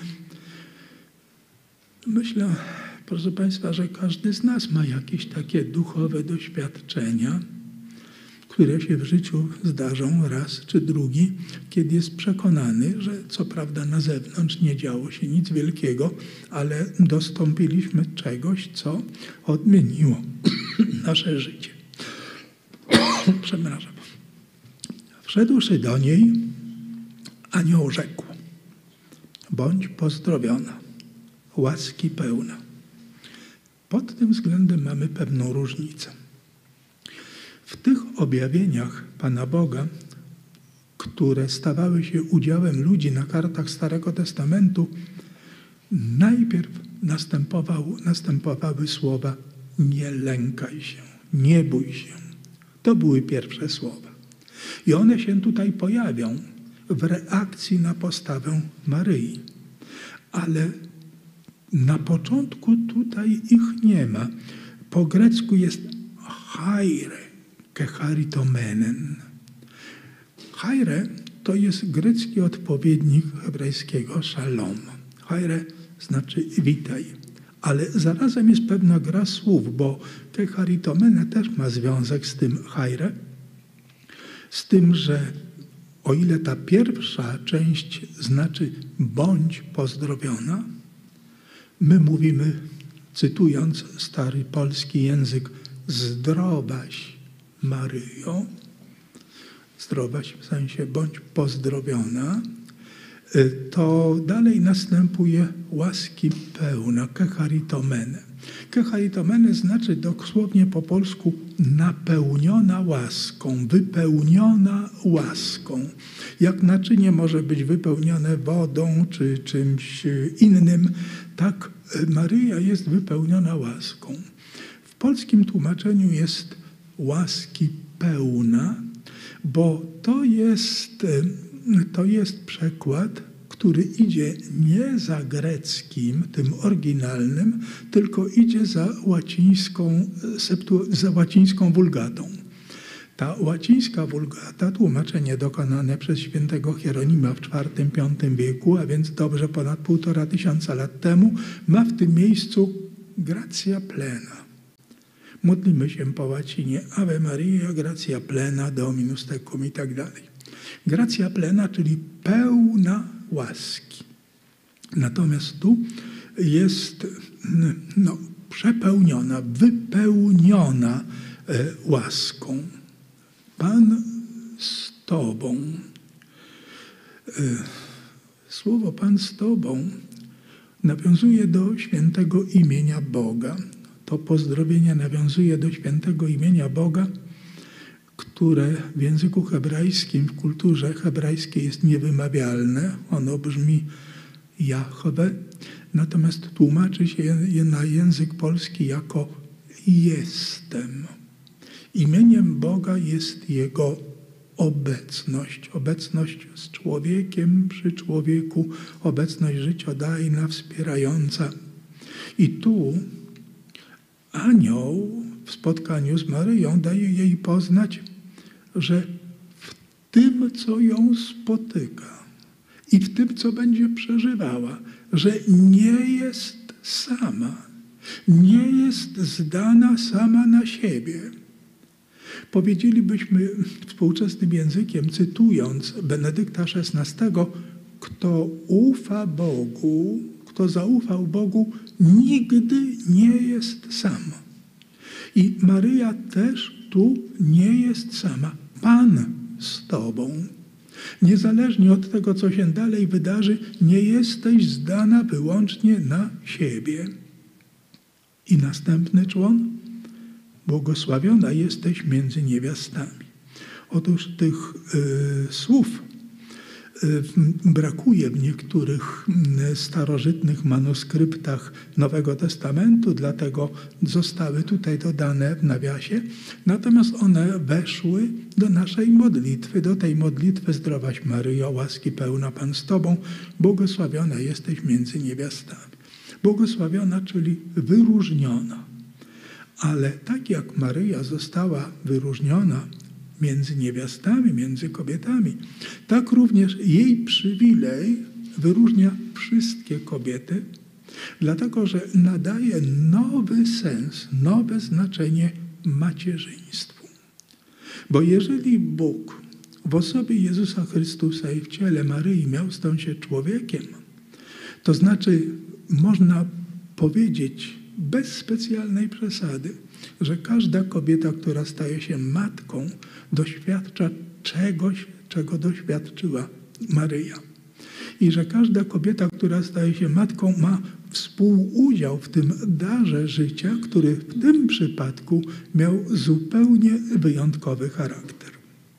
B: Myślę, proszę Państwa, że każdy z nas ma jakieś takie duchowe doświadczenia, które się w życiu zdarzą raz czy drugi, kiedy jest przekonany, że co prawda na zewnątrz nie działo się nic wielkiego, ale dostąpiliśmy czegoś, co odmieniło nasze życie. Przepraszam. Wszedłszy do niej, anioł rzekł: bądź pozdrowiona, łaski pełna. Pod tym względem mamy pewną różnicę. W tych objawieniach Pana Boga, które stawały się udziałem ludzi na kartach Starego Testamentu, najpierw następował, następowały słowa: nie lękaj się, nie bój się. To były pierwsze słowa. I one się tutaj pojawią w reakcji na postawę Maryi. Ale na początku tutaj ich nie ma. Po grecku jest chaire, kecharitomenen. Chaire to jest grecki odpowiednik hebrajskiego shalom. Chaire znaczy witaj. Ale zarazem jest pewna gra słów, bo kecharitomene też ma związek z tym chaire. Z tym, że o ile ta pierwsza część znaczy bądź pozdrowiona, my mówimy, cytując stary polski język, zdrowaś Maryjo, zdrowaś w sensie bądź pozdrowiona. to dalej następuje łaski pełna, kecharitomene. Kecharitomene znaczy dosłownie po polsku napełniona łaską, wypełniona łaską. Jak naczynie może być wypełnione wodą czy czymś innym, tak Maryja jest wypełniona łaską. W polskim tłumaczeniu jest łaski pełna, bo to jest, to jest przekład, który idzie nie za greckim, tym oryginalnym, tylko idzie za łacińską, za łacińską wulgatą. Ta łacińska wulgata, tłumaczenie dokonane przez świętego Hieronima w czwartym piątym wieku, a więc dobrze ponad półtora tysiąca lat temu, ma w tym miejscu gratia plena. Modlimy się po łacinie Ave Maria, gratia plena, Dominus tecum i tak dalej. Gratia plena, czyli pełna łaski. Natomiast tu jest no, przepełniona, wypełniona e, łaską. Pan z Tobą. E, słowo Pan z Tobą nawiązuje do świętego imienia Boga. To pozdrowienie nawiązuje do świętego imienia Boga, które w języku hebrajskim, w kulturze hebrajskiej jest niewymawialne. Ono brzmi Jahwe, natomiast tłumaczy się je na język polski jako jestem. Imieniem Boga jest Jego obecność. Obecność z człowiekiem, przy człowieku, obecność życiodajna, wspierająca. I tu anioł w spotkaniu z Maryją daje jej poznać, że w tym, co ją spotyka i w tym, co będzie przeżywała, że nie jest sama, nie jest zdana sama na siebie. Powiedzielibyśmy współczesnym językiem, cytując Benedykta szesnastego, kto ufa Bogu, kto zaufał Bogu, nigdy nie jest sam. I Maryja też tu nie jest sama. Pan z Tobą. Niezależnie od tego, co się dalej wydarzy, nie jesteś zdana wyłącznie na siebie. I następny człon. Błogosławiona jesteś między niewiastami. Otóż tych y, słów y, brakuje w niektórych y, starożytnych manuskryptach Nowego Testamentu, dlatego zostały tutaj dodane w nawiasie. Natomiast one weszły do naszej modlitwy, do tej modlitwy Zdrowaś Maryjo, łaski pełna Pan z Tobą, błogosławiona jesteś między niewiastami. Błogosławiona, czyli wyróżniona. Ale tak jak Maryja została wyróżniona między niewiastami, między kobietami, tak również jej przywilej wyróżnia wszystkie kobiety, dlatego że nadaje nowy sens, nowe znaczenie macierzyństwu. Bo jeżeli Bóg w osobie Jezusa Chrystusa i w ciele Maryi miał stać się człowiekiem, to znaczy można powiedzieć bez specjalnej przesady, że każda kobieta, która staje się matką, doświadcza czegoś, czego doświadczyła Maryja. I że każda kobieta, która staje się matką, ma współudział w tym darze życia, który w tym przypadku miał zupełnie wyjątkowy charakter.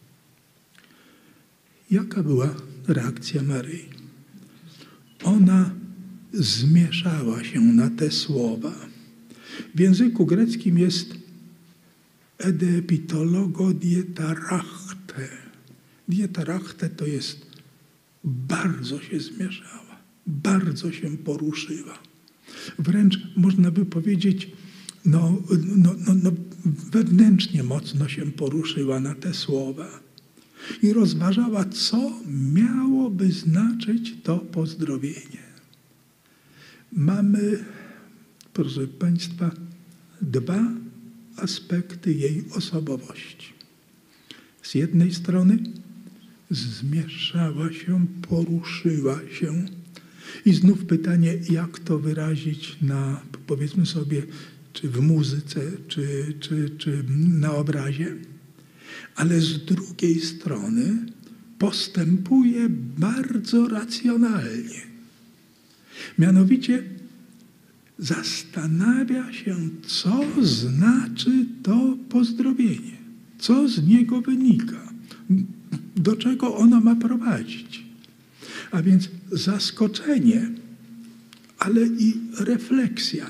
B: Jaka była reakcja Maryi? Ona zmieszała się na te słowa. W języku greckim jest edepitologo dietarachte. Dietarachte to jest bardzo się zmieszała, bardzo się poruszyła. Wręcz można by powiedzieć, no, no, no, no, wewnętrznie mocno się poruszyła na te słowa. I rozważała, co miałoby znaczyć to pozdrowienie. Mamy, proszę Państwa, dwa aspekty jej osobowości. Z jednej strony zmieszała się, poruszyła się. I znów pytanie, jak to wyrazić na, powiedzmy sobie, czy w muzyce, czy, czy, czy na obrazie. Ale z drugiej strony postępuje bardzo racjonalnie. Mianowicie zastanawia się, co znaczy to pozdrowienie, co z niego wynika, do czego ono ma prowadzić. A więc zaskoczenie, ale i refleksja.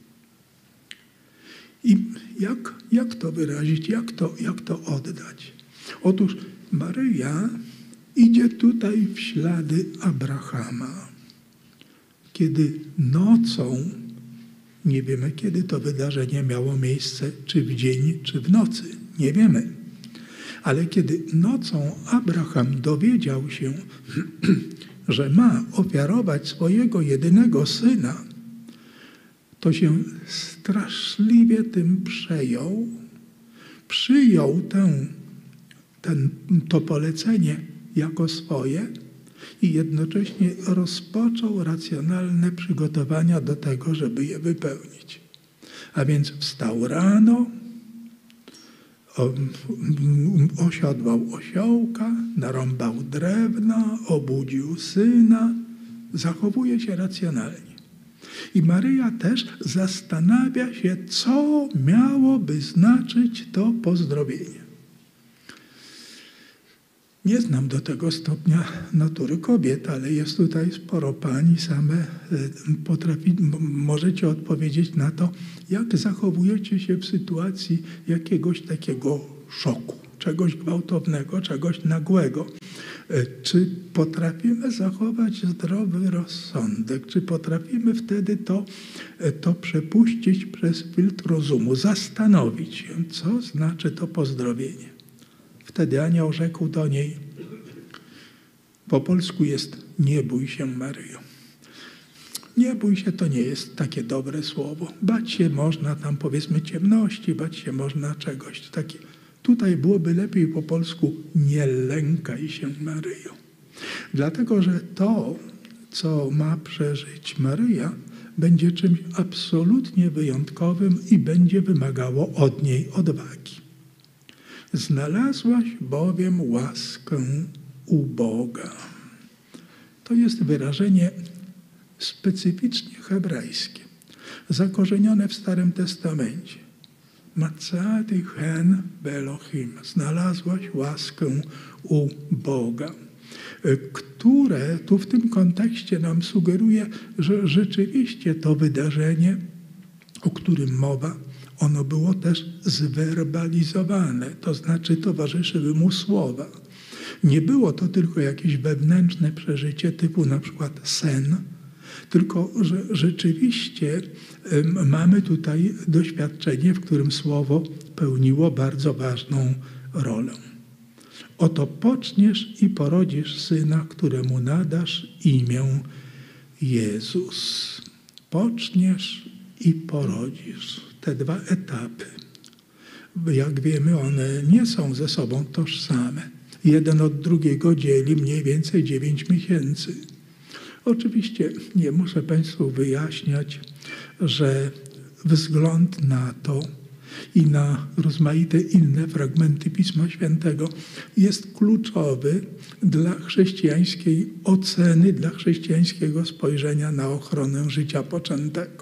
B: I jak, jak to wyrazić, jak to, jak to oddać? Otóż Maryja idzie tutaj w ślady Abrahama. Kiedy nocą, nie wiemy kiedy to wydarzenie miało miejsce, czy w dzień, czy w nocy, nie wiemy. Ale kiedy nocą Abraham dowiedział się, że ma ofiarować swojego jedynego syna, to się straszliwie tym przejął, przyjął tę, ten, to polecenie jako swoje i jednocześnie rozpoczął racjonalne przygotowania do tego, żeby je wypełnić. A więc wstał rano, osiodłał osiołka, narąbał drewna, obudził syna, zachowuje się racjonalnie. I Maryja też zastanawia się, co miałoby znaczyć to pozdrowienie. Nie znam do tego stopnia natury kobiet, ale jest tutaj sporo pań, same potrafi, możecie odpowiedzieć na to, jak zachowujecie się w sytuacji jakiegoś takiego szoku, czegoś gwałtownego, czegoś nagłego. Czy potrafimy zachować zdrowy rozsądek? Czy potrafimy wtedy to, to przepuścić przez filtr rozumu, zastanowić się, co znaczy to pozdrowienie? Wtedy anioł rzekł do niej, po polsku jest nie bój się, Maryjo. Nie bój się to nie jest takie dobre słowo. Bać się można tam powiedzmy ciemności, bać się można czegoś takiego. Tutaj byłoby lepiej po polsku nie lękaj się, Maryjo. Dlatego, że to, co ma przeżyć Maryja, będzie czymś absolutnie wyjątkowym i będzie wymagało od niej odwagi. Znalazłaś bowiem łaskę u Boga. To jest wyrażenie specyficznie hebrajskie, zakorzenione w Starym Testamencie. Matzati chen be'Elohim. Znalazłaś łaskę u Boga, które tu w tym kontekście nam sugeruje, że rzeczywiście to wydarzenie, o którym mowa, ono było też zwerbalizowane, to znaczy towarzyszyły mu słowa. Nie było to tylko jakieś wewnętrzne przeżycie typu na przykład sen, tylko że rzeczywiście mamy tutaj doświadczenie, w którym słowo pełniło bardzo ważną rolę. Oto poczniesz i porodzisz syna, któremu nadasz imię Jezus. Poczniesz i porodzisz. Te dwa etapy, jak wiemy, one nie są ze sobą tożsame. Jeden od drugiego dzieli mniej więcej dziewięć miesięcy. Oczywiście nie muszę Państwu wyjaśniać, że wzgląd na to i na rozmaite inne fragmenty Pisma Świętego jest kluczowy dla chrześcijańskiej oceny, dla chrześcijańskiego spojrzenia na ochronę życia poczętego.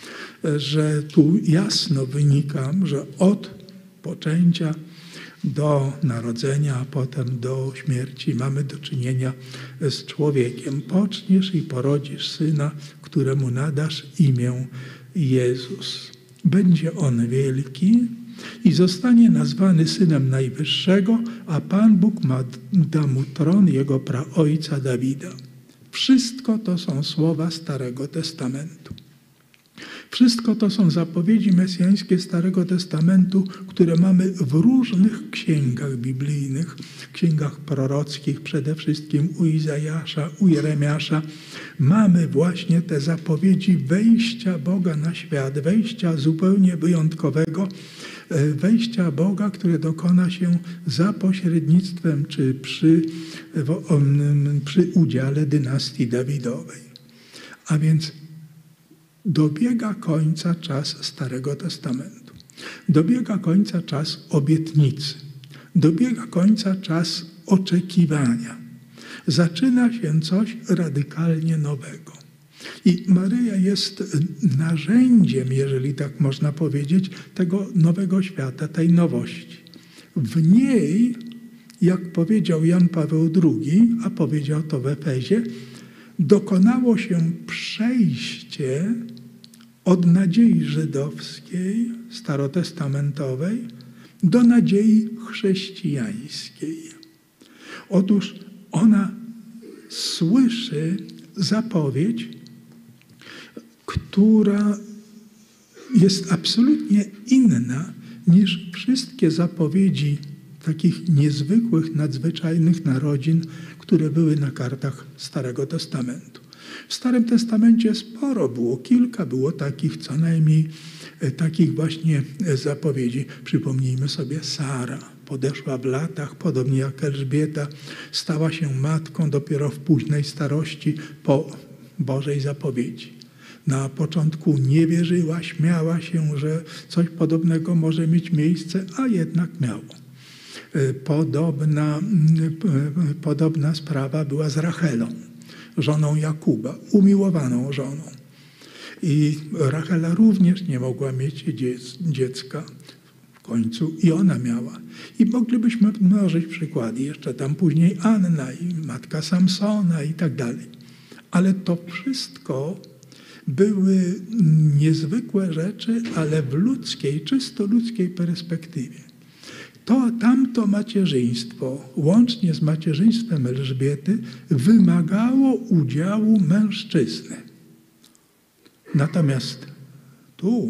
B: Że tu jasno wynika, że od poczęcia do narodzenia, a potem do śmierci mamy do czynienia z człowiekiem. Poczniesz i porodzisz syna, któremu nadasz imię Jezus. Będzie on wielki i zostanie nazwany Synem Najwyższego, a Pan Bóg ma, da mu tron jego praojca Dawida. Wszystko to są słowa Starego Testamentu. Wszystko to są zapowiedzi mesjańskie Starego Testamentu, które mamy w różnych księgach biblijnych, księgach prorockich, przede wszystkim u Izajasza, u Jeremiasza. Mamy właśnie te zapowiedzi wejścia Boga na świat, wejścia zupełnie wyjątkowego, wejścia Boga, które dokona się za pośrednictwem czy przy, przy udziale dynastii Dawidowej. A więc dobiega końca czas Starego Testamentu. Dobiega końca czas obietnicy. Dobiega końca czas oczekiwania. Zaczyna się coś radykalnie nowego. I Maryja jest narzędziem, jeżeli tak można powiedzieć, tego nowego świata, tej nowości. W niej, jak powiedział Jan Paweł drugi, a powiedział to w Efezie, dokonało się przejście od nadziei żydowskiej, starotestamentowej, do nadziei chrześcijańskiej. Otóż ona słyszy zapowiedź, która jest absolutnie inna niż wszystkie zapowiedzi takich niezwykłych, nadzwyczajnych narodzin, które były na kartach Starego Testamentu. W Starym Testamencie sporo było, kilka było takich co najmniej takich właśnie zapowiedzi. Przypomnijmy sobie Sara. Podeszła w latach, podobnie jak Elżbieta, stała się matką dopiero w późnej starości po Bożej zapowiedzi. Na początku nie wierzyła, śmiała się, że coś podobnego może mieć miejsce, a jednak miało. Podobna, podobna sprawa była z Rachelą, żoną Jakuba, umiłowaną żoną. I Rachela również nie mogła mieć dziecka w końcu i ona miała. I moglibyśmy mnożyć przykłady, jeszcze tam później Anna i matka Samsona i tak dalej. Ale to wszystko były niezwykłe rzeczy, ale w ludzkiej, czysto ludzkiej perspektywie. To tamto macierzyństwo, łącznie z macierzyństwem Elżbiety, wymagało udziału mężczyzny. Natomiast tu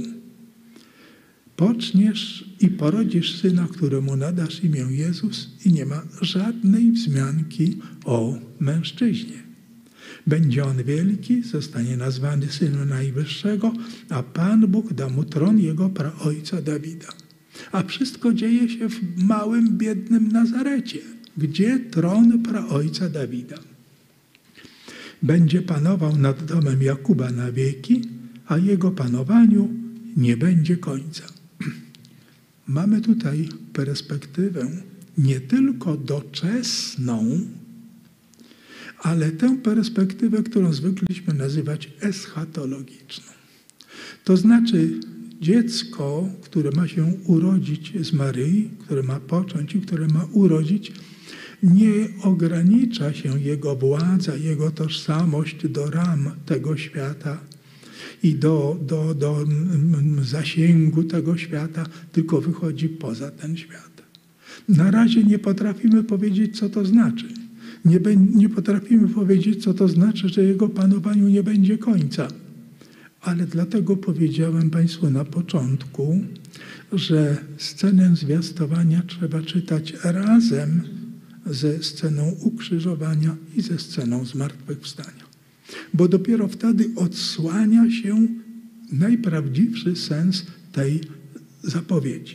B: poczniesz i porodzisz syna, któremu nadasz imię Jezus i nie ma żadnej wzmianki o mężczyźnie. Będzie on wielki, zostanie nazwany Synem Najwyższego, a Pan Bóg da mu tron jego praojca Dawida. A wszystko dzieje się w małym, biednym Nazarecie. Gdzie tron praojca Dawida? Będzie panował nad domem Jakuba na wieki, a jego panowaniu nie będzie końca. Mamy tutaj perspektywę nie tylko doczesną, ale tę perspektywę, którą zwykliśmy nazywać eschatologiczną. To znaczy dziecko, które ma się urodzić z Maryi, które ma począć i które ma urodzić, nie ogranicza się jego władza, jego tożsamość do ram tego świata i do, do, do zasięgu tego świata, tylko wychodzi poza ten świat. Na razie nie potrafimy powiedzieć, co to znaczy. Nie, nie potrafimy powiedzieć, co to znaczy, że jego panowaniu nie będzie końca. Ale dlatego powiedziałem Państwu na początku, że scenę zwiastowania trzeba czytać razem ze sceną ukrzyżowania i ze sceną zmartwychwstania. Bo dopiero wtedy odsłania się najprawdziwszy sens tej zapowiedzi.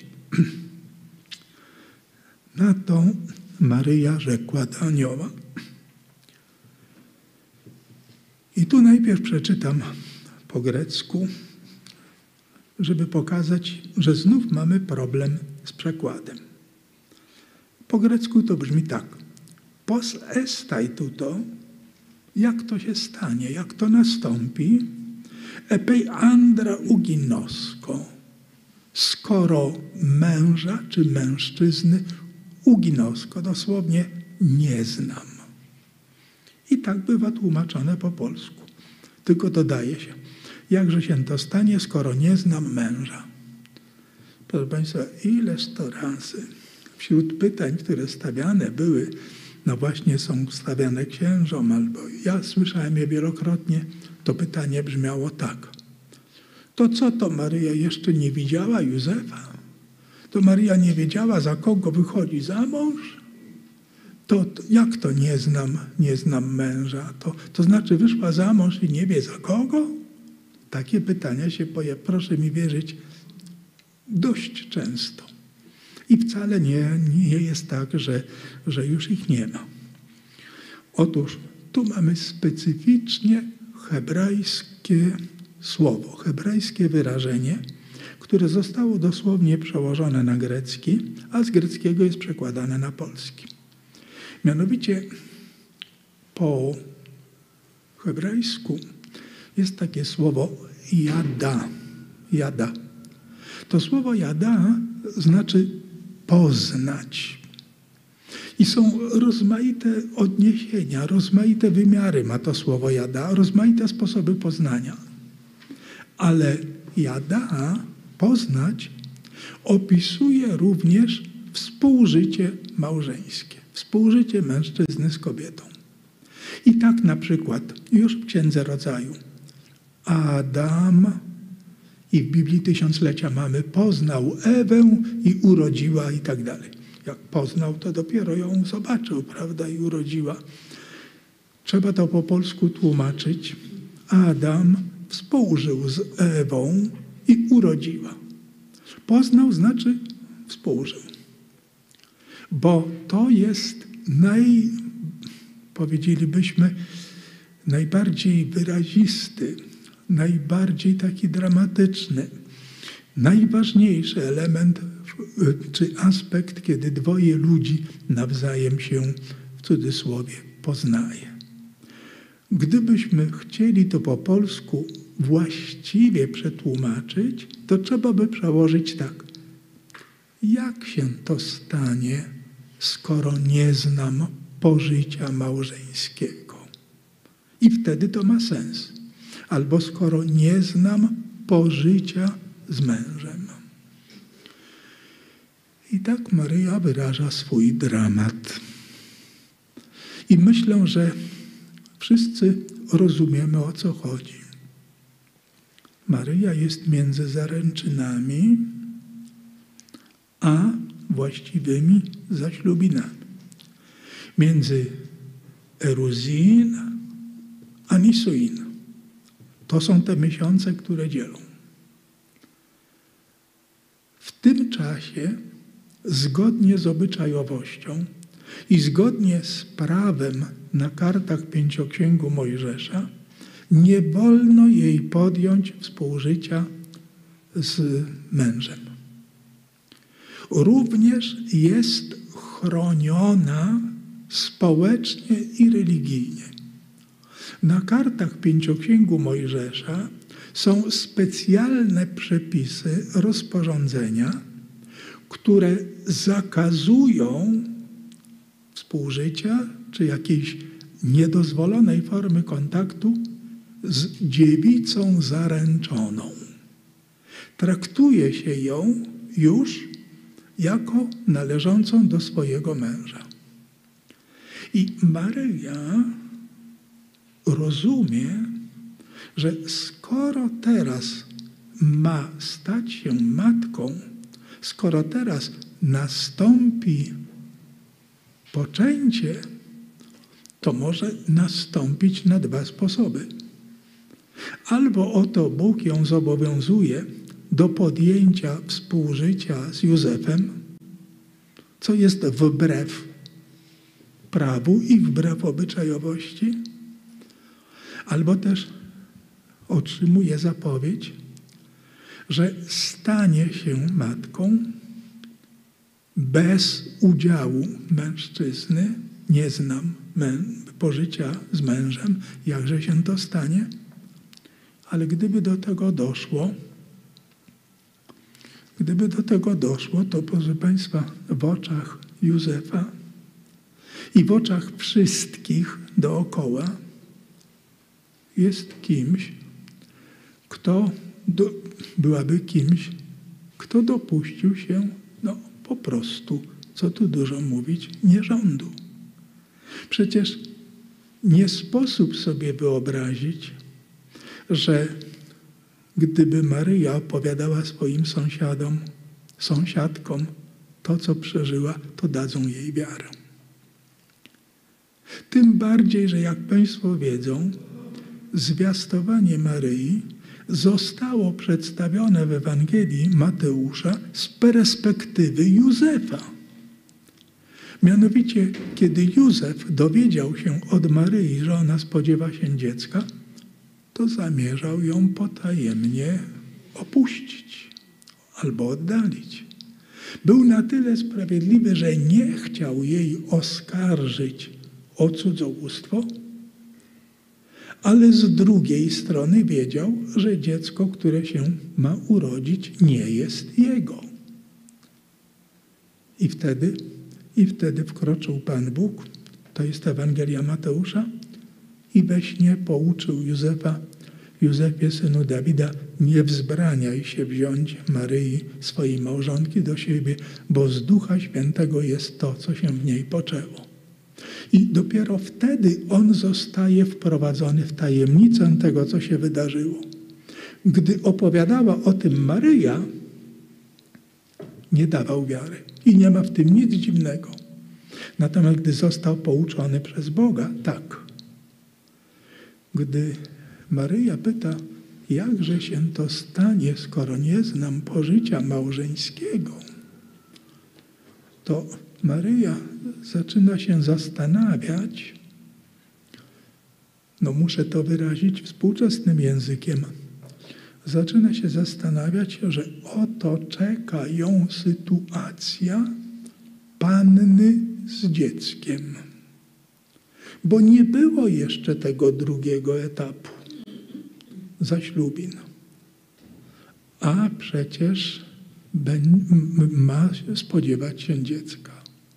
B: Na to Maryja rzekła do anioła. I tu najpierw przeczytam po grecku, żeby pokazać, że znów mamy problem z przekładem. Po grecku to brzmi tak. Pos estai tuto, jak to się stanie, jak to nastąpi, epei andra uginosko, skoro męża czy mężczyzny uginosko, dosłownie nie znam. I tak bywa tłumaczone po polsku. Tylko dodaje się, jakże się to stanie, skoro nie znam męża. Proszę Państwa, ileż to razy wśród pytań, które stawiane były, no właśnie są stawiane księżom, albo ja słyszałem je wielokrotnie, to pytanie brzmiało tak. To co to Maryja jeszcze nie widziała Józefa? To Maryja nie wiedziała, za kogo wychodzi za mąż? To, to jak to nie znam, nie znam męża? To, to znaczy wyszła za mąż i nie wie za kogo? Takie pytania się pojawiają, proszę mi wierzyć, dość często. I wcale nie, nie jest tak, że, że już ich nie ma. Otóż tu mamy specyficznie hebrajskie słowo, hebrajskie wyrażenie, które zostało dosłownie przełożone na grecki, a z greckiego jest przekładane na polski. Mianowicie po hebrajsku jest takie słowo jada. Jada. To słowo jada znaczy poznać. I są rozmaite odniesienia, rozmaite wymiary ma to słowo jada, rozmaite sposoby poznania. Ale jada, poznać, opisuje również współżycie małżeńskie, współżycie mężczyzny z kobietą. I tak na przykład już w Księdze Rodzaju Adam, i w Biblii Tysiąclecia mamy, poznał Ewę i urodziła i tak dalej. Jak poznał, to dopiero ją zobaczył, prawda, i urodziła. Trzeba to po polsku tłumaczyć. Adam współżył z Ewą i urodziła. Poznał znaczy współżył. Bo to jest naj, powiedzielibyśmy, najbardziej wyrazisty, najbardziej taki dramatyczny, najważniejszy element czy aspekt, kiedy dwoje ludzi nawzajem się, w cudzysłowie, poznaje. Gdybyśmy chcieli to po polsku właściwie przetłumaczyć, to trzeba by przełożyć tak. Jak się to stanie, skoro nie znam pożycia małżeńskiego? I wtedy to ma sens. Albo skoro nie znam pożycia z mężem. I tak Maryja wyraża swój dramat. I myślę, że wszyscy rozumiemy, o co chodzi. Maryja jest między zaręczynami a właściwymi zaślubinami. Między Eruzin a Nisuin. To są te miesiące, które dzielą. W tym czasie, zgodnie z obyczajowością i zgodnie z prawem na kartach Pięcioksięgu Mojżesza, nie wolno jej podjąć współżycia z mężem. Również jest chroniona społecznie i religijnie. Na kartach Pięcioksięgu Mojżesza są specjalne przepisy, rozporządzenia, które zakazują współżycia czy jakiejś niedozwolonej formy kontaktu z dziewicą zaręczoną. Traktuje się ją już jako należącą do swojego męża. I Maryja rozumie, że skoro teraz ma stać się matką, skoro teraz nastąpi poczęcie, to może nastąpić na dwa sposoby. Albo oto Bóg ją zobowiązuje do podjęcia współżycia z Józefem, co jest wbrew prawu i wbrew obyczajowości, albo też otrzymuje zapowiedź, że stanie się matką bez udziału mężczyzny. Nie znam pożycia z mężem, jakże się to stanie, ale gdyby do tego doszło, gdyby do tego doszło, to proszę Państwa, w oczach Józefa i w oczach wszystkich dookoła jest kimś, kto do, byłaby kimś, kto dopuścił się, no po prostu, co tu dużo mówić, nierządu. Przecież nie sposób sobie wyobrazić, że gdyby Maryja opowiadała swoim sąsiadom, sąsiadkom to, co przeżyła, to dadzą jej wiarę. Tym bardziej, że jak Państwo wiedzą, zwiastowanie Maryi zostało przedstawione w Ewangelii Mateusza z perspektywy Józefa. Mianowicie, kiedy Józef dowiedział się od Maryi, że ona spodziewa się dziecka, to zamierzał ją potajemnie opuścić albo oddalić. Był na tyle sprawiedliwy, że nie chciał jej oskarżyć o cudzołóstwo, ale z drugiej strony wiedział, że dziecko, które się ma urodzić, nie jest jego. I wtedy, i wtedy wkroczył Pan Bóg, to jest Ewangelia Mateusza, i we śnie pouczył Józefa: Józefie, synu Dawida, nie wzbraniaj się wziąć Maryi, swojej małżonki, do siebie, bo z Ducha Świętego jest to, co się w niej poczęło. I dopiero wtedy on zostaje wprowadzony w tajemnicę tego, co się wydarzyło. Gdy opowiadała o tym Maryja, nie dawał wiary. I nie ma w tym nic dziwnego. Natomiast gdy został pouczony przez Boga, tak. Gdy Maryja pyta, jakże się to stanie, skoro nie znam pożycia małżeńskiego, to Maryja zaczyna się zastanawiać, no muszę to wyrazić współczesnym językiem, zaczyna się zastanawiać, że oto czeka ją sytuacja panny z dzieckiem. Bo nie było jeszcze tego drugiego etapu zaślubin. A przecież ma spodziewać się dziecka.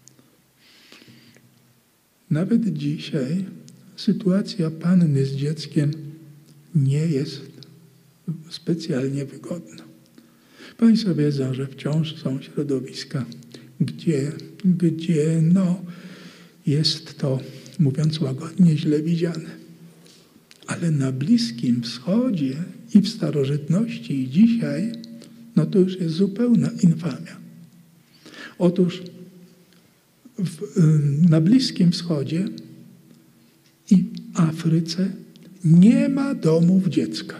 B: Nawet dzisiaj sytuacja panny z dzieckiem nie jest specjalnie wygodna. Państwo wiedzą, że wciąż są środowiska, gdzie, gdzie no, jest to, mówiąc łagodnie, źle widziane. Ale na Bliskim Wschodzie i w starożytności i dzisiaj, no to już jest zupełna infamia. Otóż w, na Bliskim Wschodzie i Afryce nie ma domów dziecka.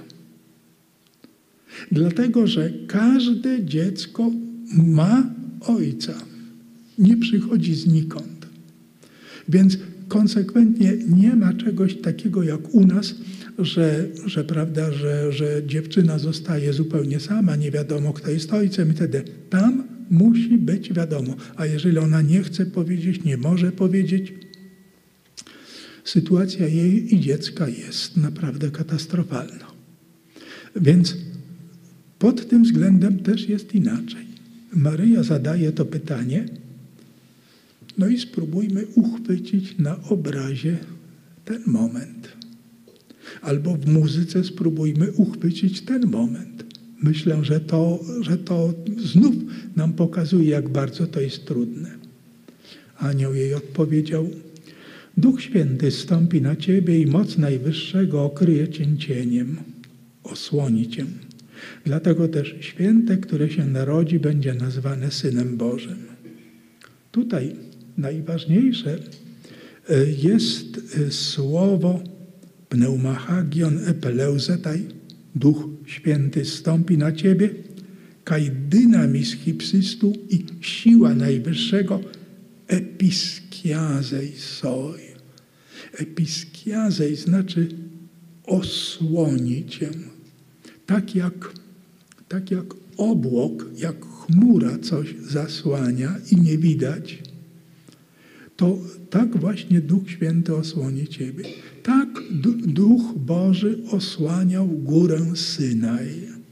B: Dlatego, że każde dziecko ma ojca. Nie przychodzi znikąd. Więc konsekwentnie nie ma czegoś takiego jak u nas, że, że, prawda, że, że dziewczyna zostaje zupełnie sama, nie wiadomo, kto jest ojcem i wtedy tam musi być wiadomo. A jeżeli ona nie chce powiedzieć, nie może powiedzieć, sytuacja jej i dziecka jest naprawdę katastrofalna. Więc pod tym względem też jest inaczej. Maryja zadaje to pytanie, no i spróbujmy uchwycić na obrazie ten moment. Albo w muzyce spróbujmy uchwycić ten moment. Myślę, że to, że to znów nam pokazuje, jak bardzo to jest trudne. Anioł jej odpowiedział: Duch Święty zstąpi na ciebie i moc Najwyższego okryje cię cieniem, osłoni cię. Dlatego też święte, które się narodzi, będzie nazwane Synem Bożym. Tutaj najważniejsze jest słowo pneumachagion epeleuzetai, Duch Święty zstąpi na ciebie, kaj dynamis hypsystu i siła Najwyższego episkiazei soi. Episkiazei znaczy osłoni cię. Tak jak, tak jak obłok, jak chmura coś zasłania i nie widać, to tak właśnie Duch Święty osłoni ciebie. Tak Duch Boży osłaniał górę Synaj,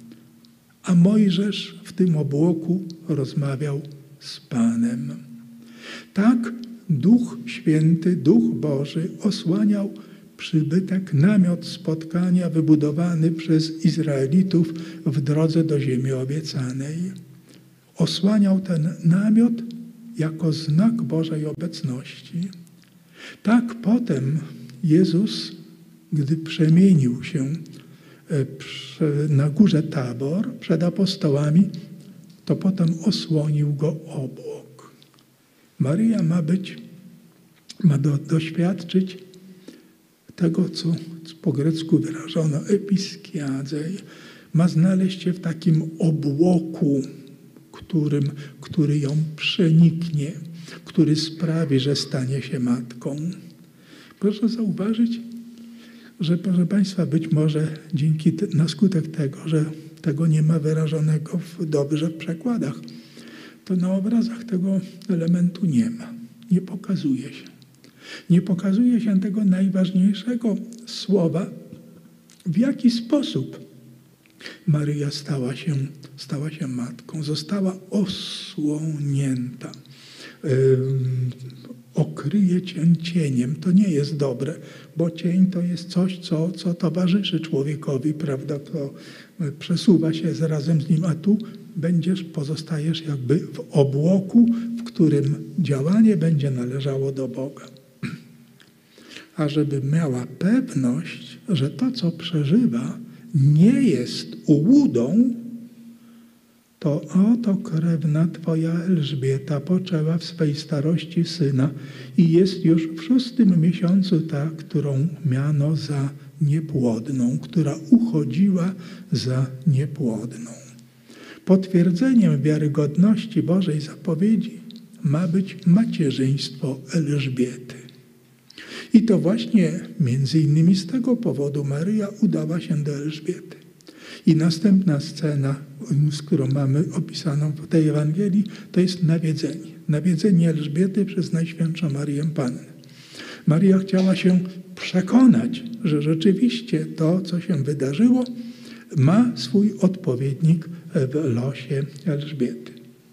B: a Mojżesz w tym obłoku rozmawiał z Panem. Tak Duch Święty, Duch Boży osłaniał przybytek, namiot spotkania wybudowany przez Izraelitów w drodze do ziemi obiecanej. Osłaniał ten namiot jako znak Bożej obecności. Tak potem Jezus, gdy przemienił się na górze Tabor przed apostołami, to potem osłonił go obłok. Maryja ma być, ma do, doświadczyć tego, co po grecku wyrażono episkiazei, ma znaleźć się w takim obłoku, którym, który ją przeniknie, który sprawi, że stanie się matką. Proszę zauważyć, że, proszę Państwa, być może dzięki na skutek tego, że tego nie ma wyrażonego w, dobrze w przekładach, to na obrazach tego elementu nie ma. Nie pokazuje się. Nie pokazuje się tego najważniejszego słowa, w jaki sposób Maryja stała się, stała się matką. Została osłonięta. Yy, okryje cię cieniem. To nie jest dobre, bo cień to jest coś, co, co towarzyszy człowiekowi, prawda? To przesuwa się razem z nim, a tu będziesz, pozostajesz jakby w obłoku, w którym działanie będzie należało do Boga. A żeby miała pewność, że to, co przeżywa, nie jest ułudą, to oto krewna twoja Elżbieta poczęła w swej starości syna i jest już w szóstym miesiącu ta, którą miano za niepłodną, która uchodziła za niepłodną. Potwierdzeniem wiarygodności Bożej zapowiedzi ma być macierzyństwo Elżbiety. I to właśnie między innymi z tego powodu Maryja udała się do Elżbiety. I następna scena, z którą mamy opisaną w tej Ewangelii, to jest nawiedzenie. Nawiedzenie Elżbiety przez Najświętszą Maryję Pannę. Maryja chciała się przekonać, że rzeczywiście to, co się wydarzyło, ma swój odpowiednik w losie Elżbiety.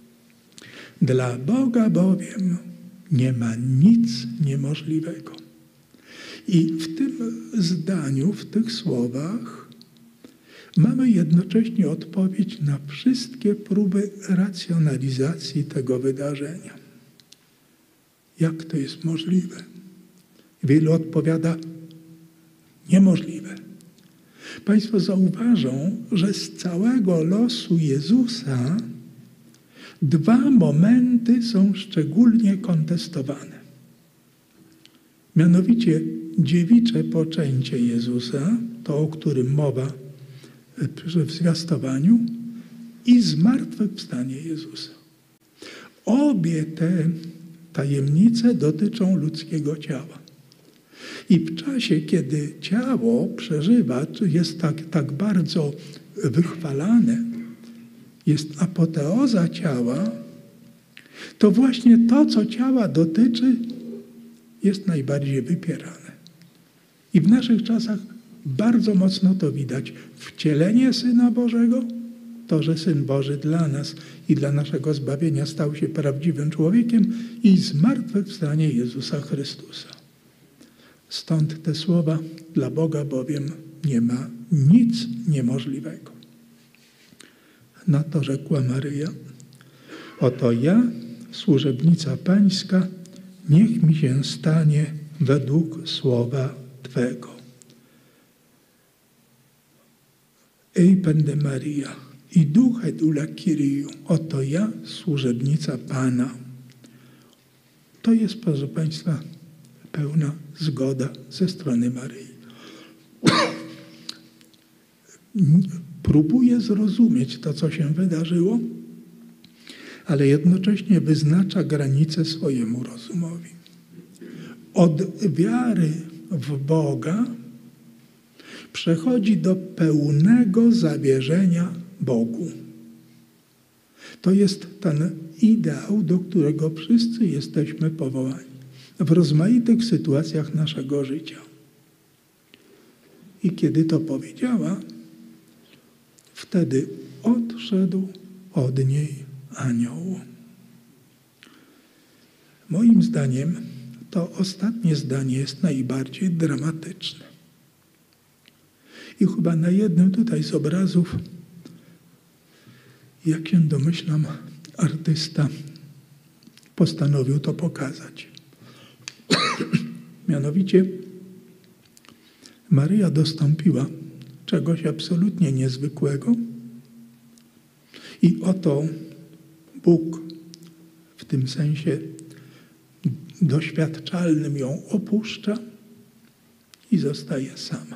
B: Dla Boga bowiem nie ma nic niemożliwego. I w tym zdaniu, w tych słowach mamy jednocześnie odpowiedź na wszystkie próby racjonalizacji tego wydarzenia. Jak to jest możliwe? Wielu odpowiada niemożliwe. Państwo zauważą, że z całego losu Jezusa dwa momenty są szczególnie kontestowane. Mianowicie dziewicze poczęcie Jezusa, to o którym mowa w zwiastowaniu, i zmartwychwstanie Jezusa. Obie te tajemnice dotyczą ludzkiego ciała. I w czasie, kiedy ciało przeżywa, czy jest tak, tak bardzo wychwalane, jest apoteoza ciała, to właśnie to, co ciała dotyczy, jest najbardziej wypierane. I w naszych czasach bardzo mocno to widać. Wcielenie Syna Bożego, to, że Syn Boży dla nas i dla naszego zbawienia stał się prawdziwym człowiekiem, i zmartwychwstanie Jezusa Chrystusa. Stąd te słowa: dla Boga bowiem nie ma nic niemożliwego. Na to rzekła Maryja: oto ja, służebnica Pańska, niech mi się stanie według słowa Twego. Ej pende Maria, i duche dula Kyriu, oto ja, służebnica Pana. To jest, proszę Państwa, pełna zgoda ze strony Maryi. Próbuje zrozumieć to, co się wydarzyło, ale jednocześnie wyznacza granice swojemu rozumowi. Od wiary w Boga przechodzi do pełnego zawierzenia Bogu. To jest ten ideał, do którego wszyscy jesteśmy powołani w rozmaitych sytuacjach naszego życia. I kiedy to powiedziała, wtedy odszedł od niej anioł. Moim zdaniem to ostatnie zdanie jest najbardziej dramatyczne. I chyba na jednym tutaj z obrazów, jak się domyślam, artysta postanowił to pokazać. Mianowicie Maryja dostąpiła czegoś absolutnie niezwykłego i oto Bóg w tym sensie doświadczalnym ją opuszcza i zostaje sama.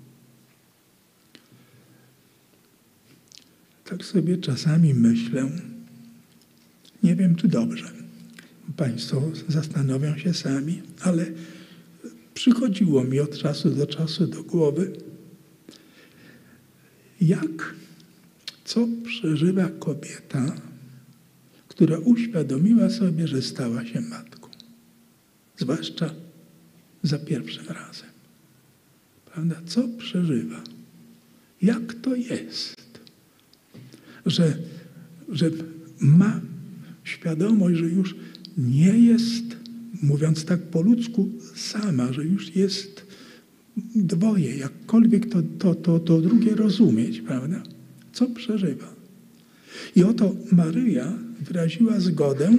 B: Tak sobie czasami myślę, nie wiem czy dobrze, Państwo zastanowią się sami, ale przychodziło mi od czasu do czasu do głowy, jak, co przeżywa kobieta, która uświadomiła sobie, że stała się matką. Zwłaszcza za pierwszym razem. Prawda? Co przeżywa? Jak to jest, że, że ma świadomość, że już nie jest, mówiąc tak po ludzku, sama, że już jest dwoje, jakkolwiek to, to, to, to drugie rozumieć, prawda? Co przeżywa? I oto Maryja wyraziła zgodę,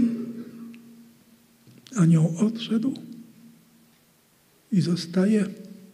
B: anioł odszedł i zostaje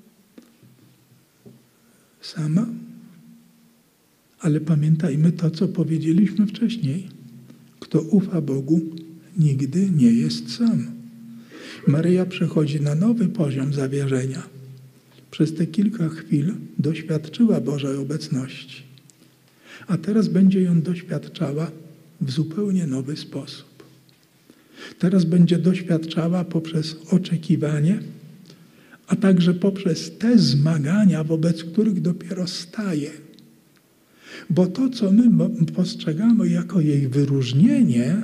B: sama. Ale pamiętajmy to, co powiedzieliśmy wcześniej. Kto ufa Bogu, nigdy nie jest sam. Maryja przechodzi na nowy poziom zawierzenia. Przez te kilka chwil doświadczyła Bożej obecności. A teraz będzie ją doświadczała w zupełnie nowy sposób. Teraz będzie doświadczała poprzez oczekiwanie, a także poprzez te zmagania, wobec których dopiero staje. Bo to, co my postrzegamy jako jej wyróżnienie,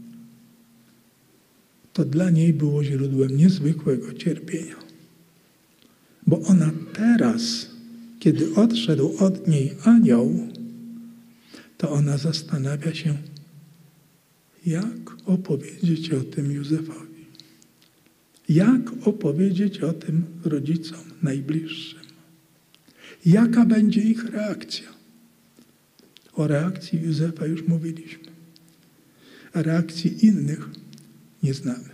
B: to dla niej było źródłem niezwykłego cierpienia. Bo ona teraz, kiedy odszedł od niej anioł, to ona zastanawia się, jak opowiedzieć o tym Józefowi. Jak opowiedzieć o tym rodzicom najbliższym. Jaka będzie ich reakcja? O reakcji Józefa już mówiliśmy. A reakcji innych nie znamy.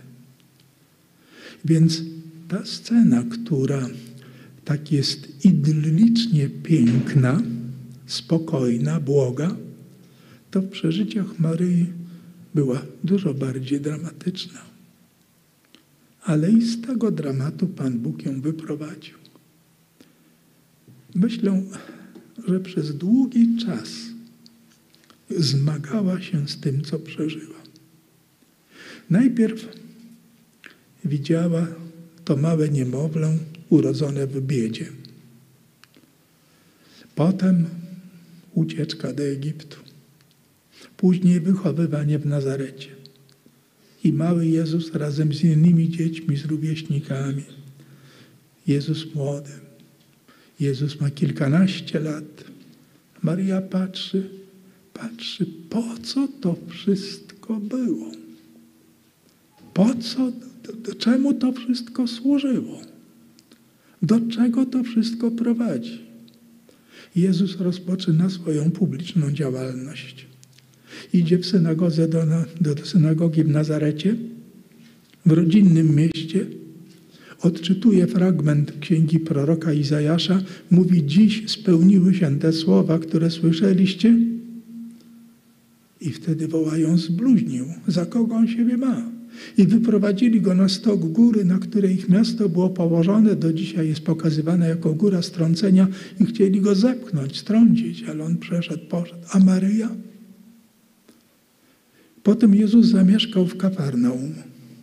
B: Więc ta scena, która tak jest idyllicznie piękna, spokojna, błoga, to w przeżyciach Maryi była dużo bardziej dramatyczna. Ale i z tego dramatu Pan Bóg ją wyprowadził. Myślę, że przez długi czas zmagała się z tym, co przeżyła. Najpierw widziała to małe niemowlę urodzone w biedzie. Potem ucieczka do Egiptu. Później wychowywanie w Nazarecie. I mały Jezus razem z innymi dziećmi, z rówieśnikami. Jezus młody. Jezus ma kilkanaście lat. Maryja patrzy, patrzy, po co to wszystko było? Po co, do, do, czemu to wszystko służyło? Do czego to wszystko prowadzi? Jezus rozpoczyna swoją publiczną działalność. Idzie w synagodze do, do synagogi w Nazarecie, w rodzinnym mieście, odczytuje fragment księgi proroka Izajasza, mówi: dziś spełniły się te słowa, które słyszeliście. I wtedy wołają: zbluźnił, za kogo on siebie ma? I wyprowadzili go na stok góry, na której ich miasto było położone. Do dzisiaj jest pokazywane jako góra strącenia i chcieli go zepchnąć, strącić, ale on przeszedł, poszedł. A Maryja? Potem Jezus zamieszkał w Kafarnaum.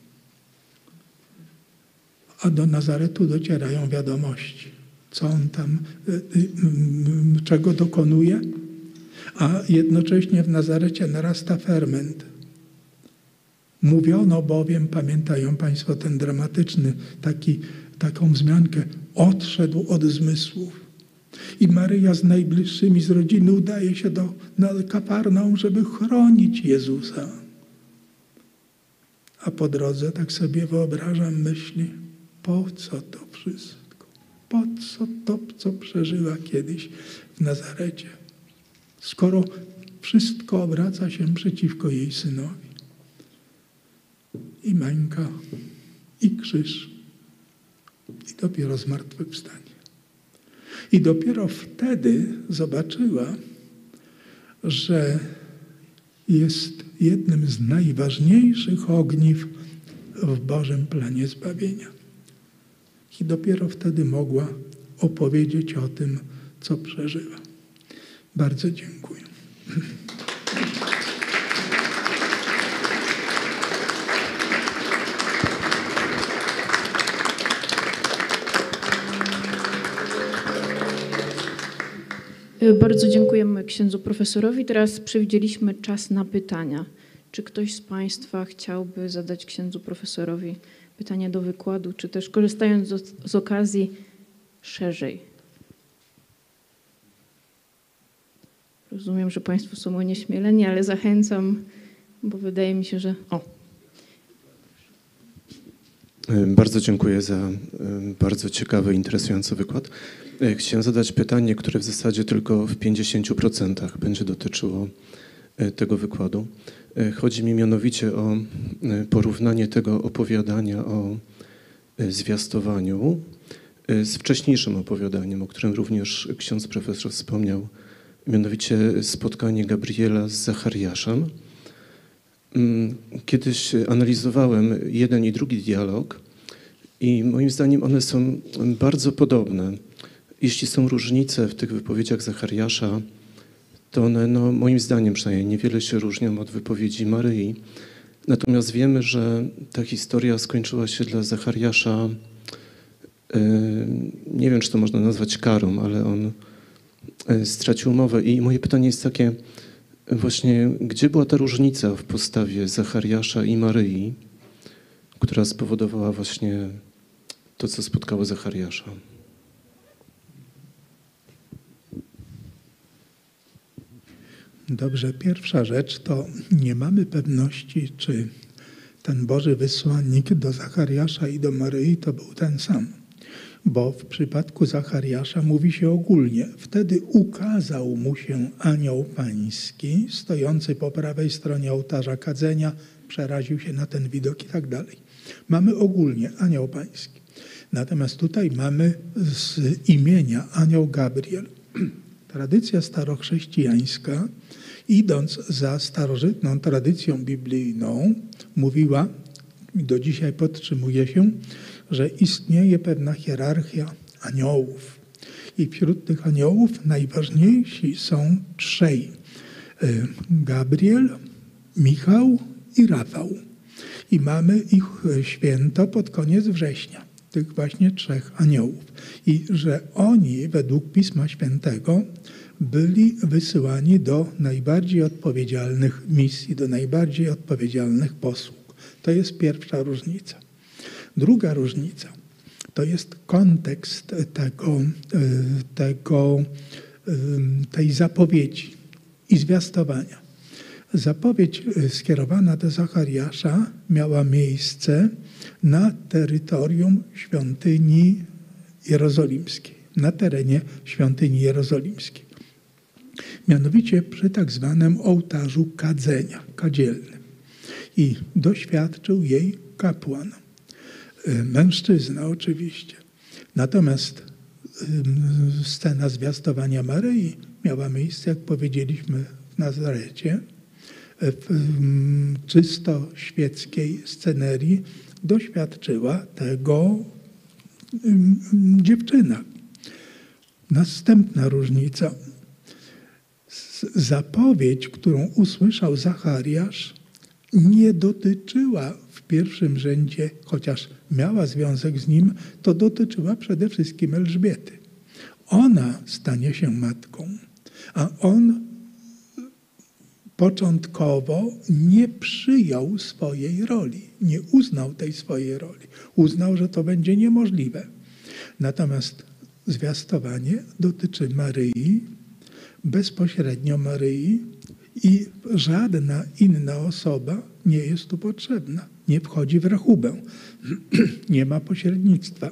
B: A do Nazaretu docierają wiadomości. Co on tam, czego dokonuje? A jednocześnie w Nazarecie narasta ferment. Mówiono bowiem, pamiętają Państwo ten dramatyczny, taki, taką wzmiankę, odszedł od zmysłów. I Maryja z najbliższymi z rodziny udaje się do Kafarnaum, żeby chronić Jezusa. A po drodze, tak sobie wyobrażam, myśli: po co to wszystko? Po co to, co przeżyła kiedyś w Nazarecie? Skoro wszystko obraca się przeciwko jej synowi. I męka, i krzyż, i dopiero zmartwychwstanie. I dopiero wtedy zobaczyła, że jest jednym z najważniejszych ogniw w Bożym planie zbawienia. I dopiero wtedy mogła opowiedzieć o tym, co przeżyła. Bardzo dziękuję.
A: Bardzo dziękujemy księdzu profesorowi. Teraz przewidzieliśmy czas na pytania. Czy ktoś z Państwa chciałby zadać księdzu profesorowi pytanie do wykładu, czy też korzystając z, z okazji szerzej? Rozumiem, że Państwo są onieśmieleni, ale zachęcam, bo wydaje mi się, że... O.
C: Bardzo dziękuję za bardzo ciekawy, interesujący wykład. Chciałem zadać pytanie, które w zasadzie tylko w pięćdziesięciu procentach będzie dotyczyło tego wykładu. Chodzi mi mianowicie o porównanie tego opowiadania o zwiastowaniu z wcześniejszym opowiadaniem, o którym również ksiądz profesor wspomniał, mianowicie spotkanie Gabriela z Zachariaszem. Kiedyś analizowałem jeden i drugi dialog i moim zdaniem one są bardzo podobne. Jeśli są różnice w tych wypowiedziach Zachariasza, to one, no, moim zdaniem przynajmniej, niewiele się różnią od wypowiedzi Maryi. Natomiast wiemy, że ta historia skończyła się dla Zachariasza, yy, nie wiem, czy to można nazwać karą, ale on yy, stracił mowę. I moje pytanie jest takie, właśnie, gdzie była ta różnica w postawie Zachariasza i Maryi, która spowodowała właśnie to, co spotkało Zachariasza?
B: Dobrze, pierwsza rzecz to nie mamy pewności, czy ten Boży wysłannik do Zachariasza i do Maryi to był ten sam. Bo w przypadku Zachariasza mówi się ogólnie. Wtedy ukazał mu się anioł pański, stojący po prawej stronie ołtarza kadzenia, przeraził się na ten widok i tak dalej. Mamy ogólnie anioł pański. Natomiast tutaj mamy z imienia anioł Gabriel. Tradycja starochrześcijańska, idąc za starożytną tradycją biblijną, mówiła, i do dzisiaj podtrzymuje się, że istnieje pewna hierarchia aniołów. I wśród tych aniołów najważniejsi są trzej. Gabriel, Michał i Rafał. I mamy ich święto pod koniec września, tych właśnie trzech aniołów. I że oni według Pisma Świętego byli wysyłani do najbardziej odpowiedzialnych misji, do najbardziej odpowiedzialnych posług. To jest pierwsza różnica. Druga różnica to jest kontekst tego, tego, tej zapowiedzi i zwiastowania. Zapowiedź skierowana do Zachariasza miała miejsce na terytorium świątyni jerozolimskiej, na terenie świątyni jerozolimskiej. Mianowicie przy tak zwanym ołtarzu kadzenia, kadzielnym. I doświadczył jej kapłan. Mężczyzna oczywiście. Natomiast scena zwiastowania Maryi miała miejsce, jak powiedzieliśmy, w Nazarecie, w czysto świeckiej scenerii doświadczyła tego dziewczyna. Następna różnica. Zapowiedź, którą usłyszał Zachariasz, nie dotyczyła w pierwszym rzędzie, chociaż miała związek z nim, to dotyczyła przede wszystkim Elżbiety. Ona stanie się matką, a on początkowo nie przyjął swojej roli, nie uznał tej swojej roli. Uznał, że to będzie niemożliwe. Natomiast zwiastowanie dotyczy Maryi, bezpośrednio Maryi, i żadna inna osoba nie jest tu potrzebna. Nie wchodzi w rachubę. Nie ma pośrednictwa.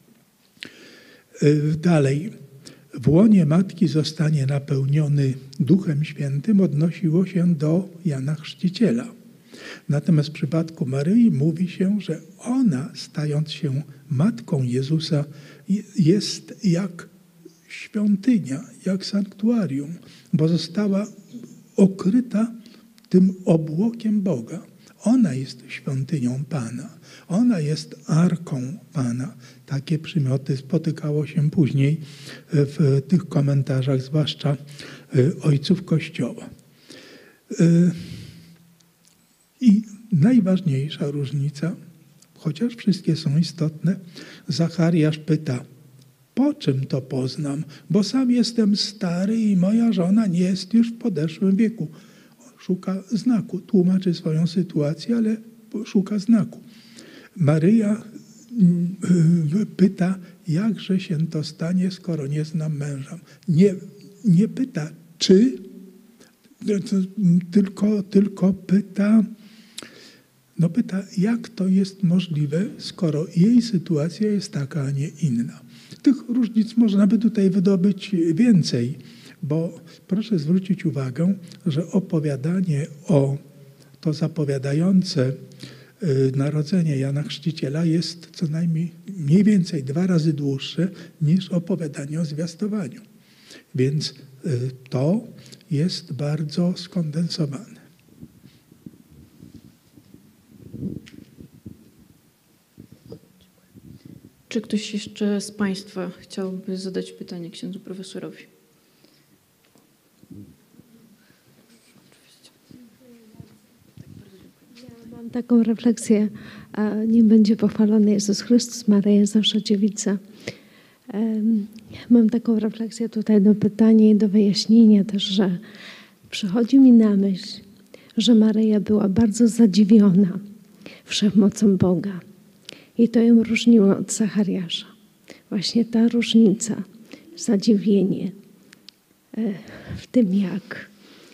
B: Dalej. W łonie matki zostanie napełniony Duchem Świętym odnosiło się do Jana Chrzciciela. Natomiast w przypadku Maryi mówi się, że ona, stając się matką Jezusa, jest jak świątynia, jak sanktuarium, bo została okryta tym obłokiem Boga. Ona jest świątynią Pana. Ona jest arką Pana. Takie przymioty spotykało się później w tych komentarzach, zwłaszcza ojców Kościoła. I najważniejsza różnica, chociaż wszystkie są istotne, Zachariasz pyta, po czym to poznam? Bo sam jestem stary i moja żona nie jest już w podeszłym wieku. szuka znaku, tłumaczy swoją sytuację, ale szuka znaku. Maryja pyta, jakże się to stanie, skoro nie znam męża. Nie, nie pyta, czy, tylko, tylko pyta, no pyta, jak to jest możliwe, skoro jej sytuacja jest taka, a nie inna. Tych różnic można by tutaj wydobyć więcej, bo proszę zwrócić uwagę, że opowiadanie o to zapowiadające narodzenie Jana Chrzciciela jest co najmniej mniej więcej dwa razy dłuższe niż opowiadanie o zwiastowaniu. Więc to jest bardzo skondensowane.
A: Czy ktoś jeszcze z Państwa chciałby zadać pytanie księdzu profesorowi?
D: Ja mam taką refleksję, a nie będzie pochwalony Jezus Chrystus, Maryja zawsze dziewica. Mam taką refleksję tutaj do pytania i do wyjaśnienia też, że przychodzi mi na myśl, że Maryja była bardzo zadziwiona wszechmocą Boga. I to ją różniło od Zachariasza. Właśnie ta różnica, zadziwienie w tym, jak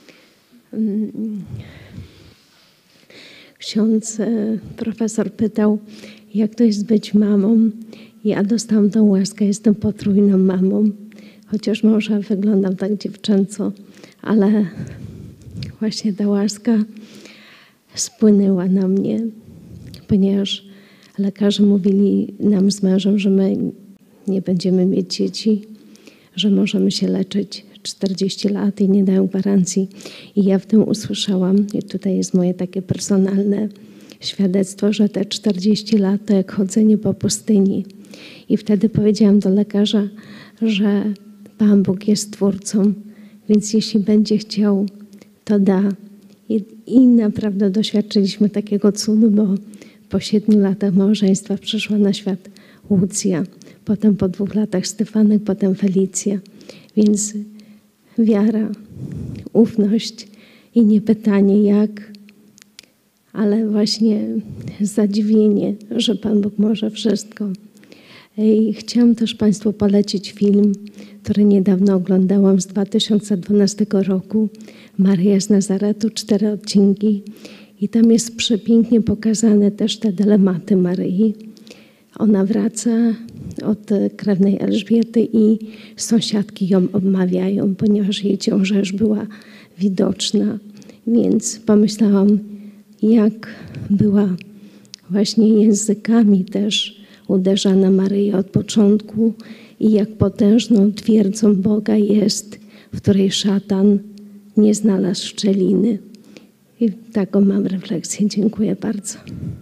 D: ksiądz profesor pytał, jak to jest być mamą. Ja dostałam tą łaskę, jestem potrójną mamą, chociaż może wyglądam tak dziewczęco, ale właśnie ta łaska spłynęła na mnie, ponieważ lekarze mówili nam z mężem, że my nie będziemy mieć dzieci, że możemy się leczyć czterdzieści lat i nie dają gwarancji. I ja w tym usłyszałam, i tutaj jest moje takie personalne świadectwo, że te czterdzieści lat to jak chodzenie po pustyni. I wtedy powiedziałam do lekarza, że Pan Bóg jest Twórcą, więc jeśli będzie chciał, to da. I, i naprawdę doświadczyliśmy takiego cudu, bo po siedmiu latach małżeństwa przyszła na świat Łucja, potem po dwóch latach Stefanek, potem Felicja. Więc wiara, ufność i nie pytanie jak, ale właśnie zadziwienie, że Pan Bóg może wszystko. I chciałam też Państwu polecić film, który niedawno oglądałam z dwa tysiące dwunastego roku. Maryja z Nazaretu, cztery odcinki. I tam jest przepięknie pokazane też te dylematy Maryi. Ona wraca od krewnej Elżbiety i sąsiadki ją obmawiają, ponieważ jej ciąża już była widoczna. Więc pomyślałam, jak była właśnie językami też uderzana Maryja od początku i jak potężną twierdzą Boga jest, w której szatan nie znalazł szczeliny. I taką mam refleksję. Dziękuję bardzo.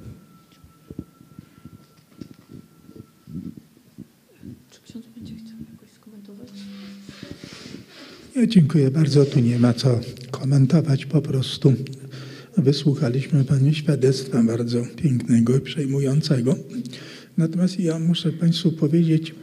A: Czy ksiądz będzie chciał jakoś skomentować?
B: Ja dziękuję bardzo. Tu nie ma co komentować. Po prostu wysłuchaliśmy Pani świadectwa bardzo pięknego i przejmującego. Natomiast ja muszę Państwu powiedzieć,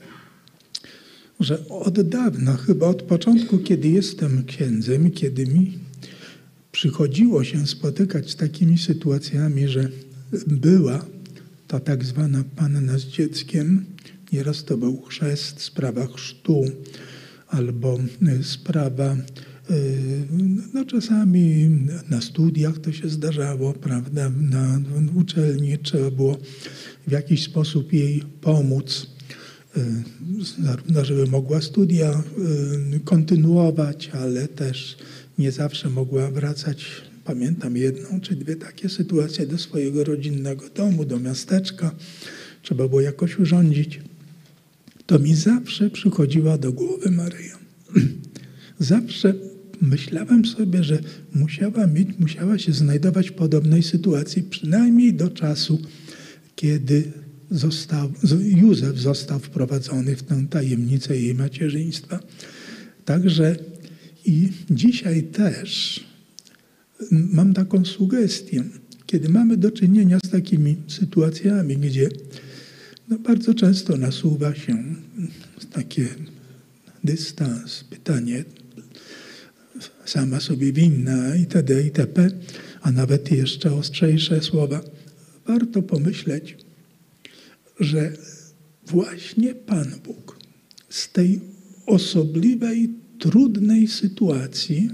B: że od dawna, chyba od początku, kiedy jestem księdzem, kiedy mi przychodziło się spotykać z takimi sytuacjami, że była to tak zwana panna z dzieckiem, nieraz to był chrzest, sprawa chrztu albo sprawa, no czasami na studiach to się zdarzało, prawda, na uczelni trzeba było w jakiś sposób jej pomóc, zarówno żeby mogła studia kontynuować, ale też nie zawsze mogła wracać, pamiętam jedną czy dwie takie sytuacje, do swojego rodzinnego domu, do miasteczka. Trzeba było jakoś urządzić. To mi zawsze przychodziła do głowy Maryja. Zawsze myślałem sobie, że musiała mieć, musiała się znajdować w podobnej sytuacji, przynajmniej do czasu, kiedy został, Józef został wprowadzony w tę tajemnicę jej macierzyństwa. Także i dzisiaj też mam taką sugestię, kiedy mamy do czynienia z takimi sytuacjami, gdzie no bardzo często nasuwa się taki dystans, pytanie, sama sobie winna itd., itp., a nawet jeszcze ostrzejsze słowa. Warto pomyśleć, że właśnie Pan Bóg z tej osobliwej, trudnej sytuacji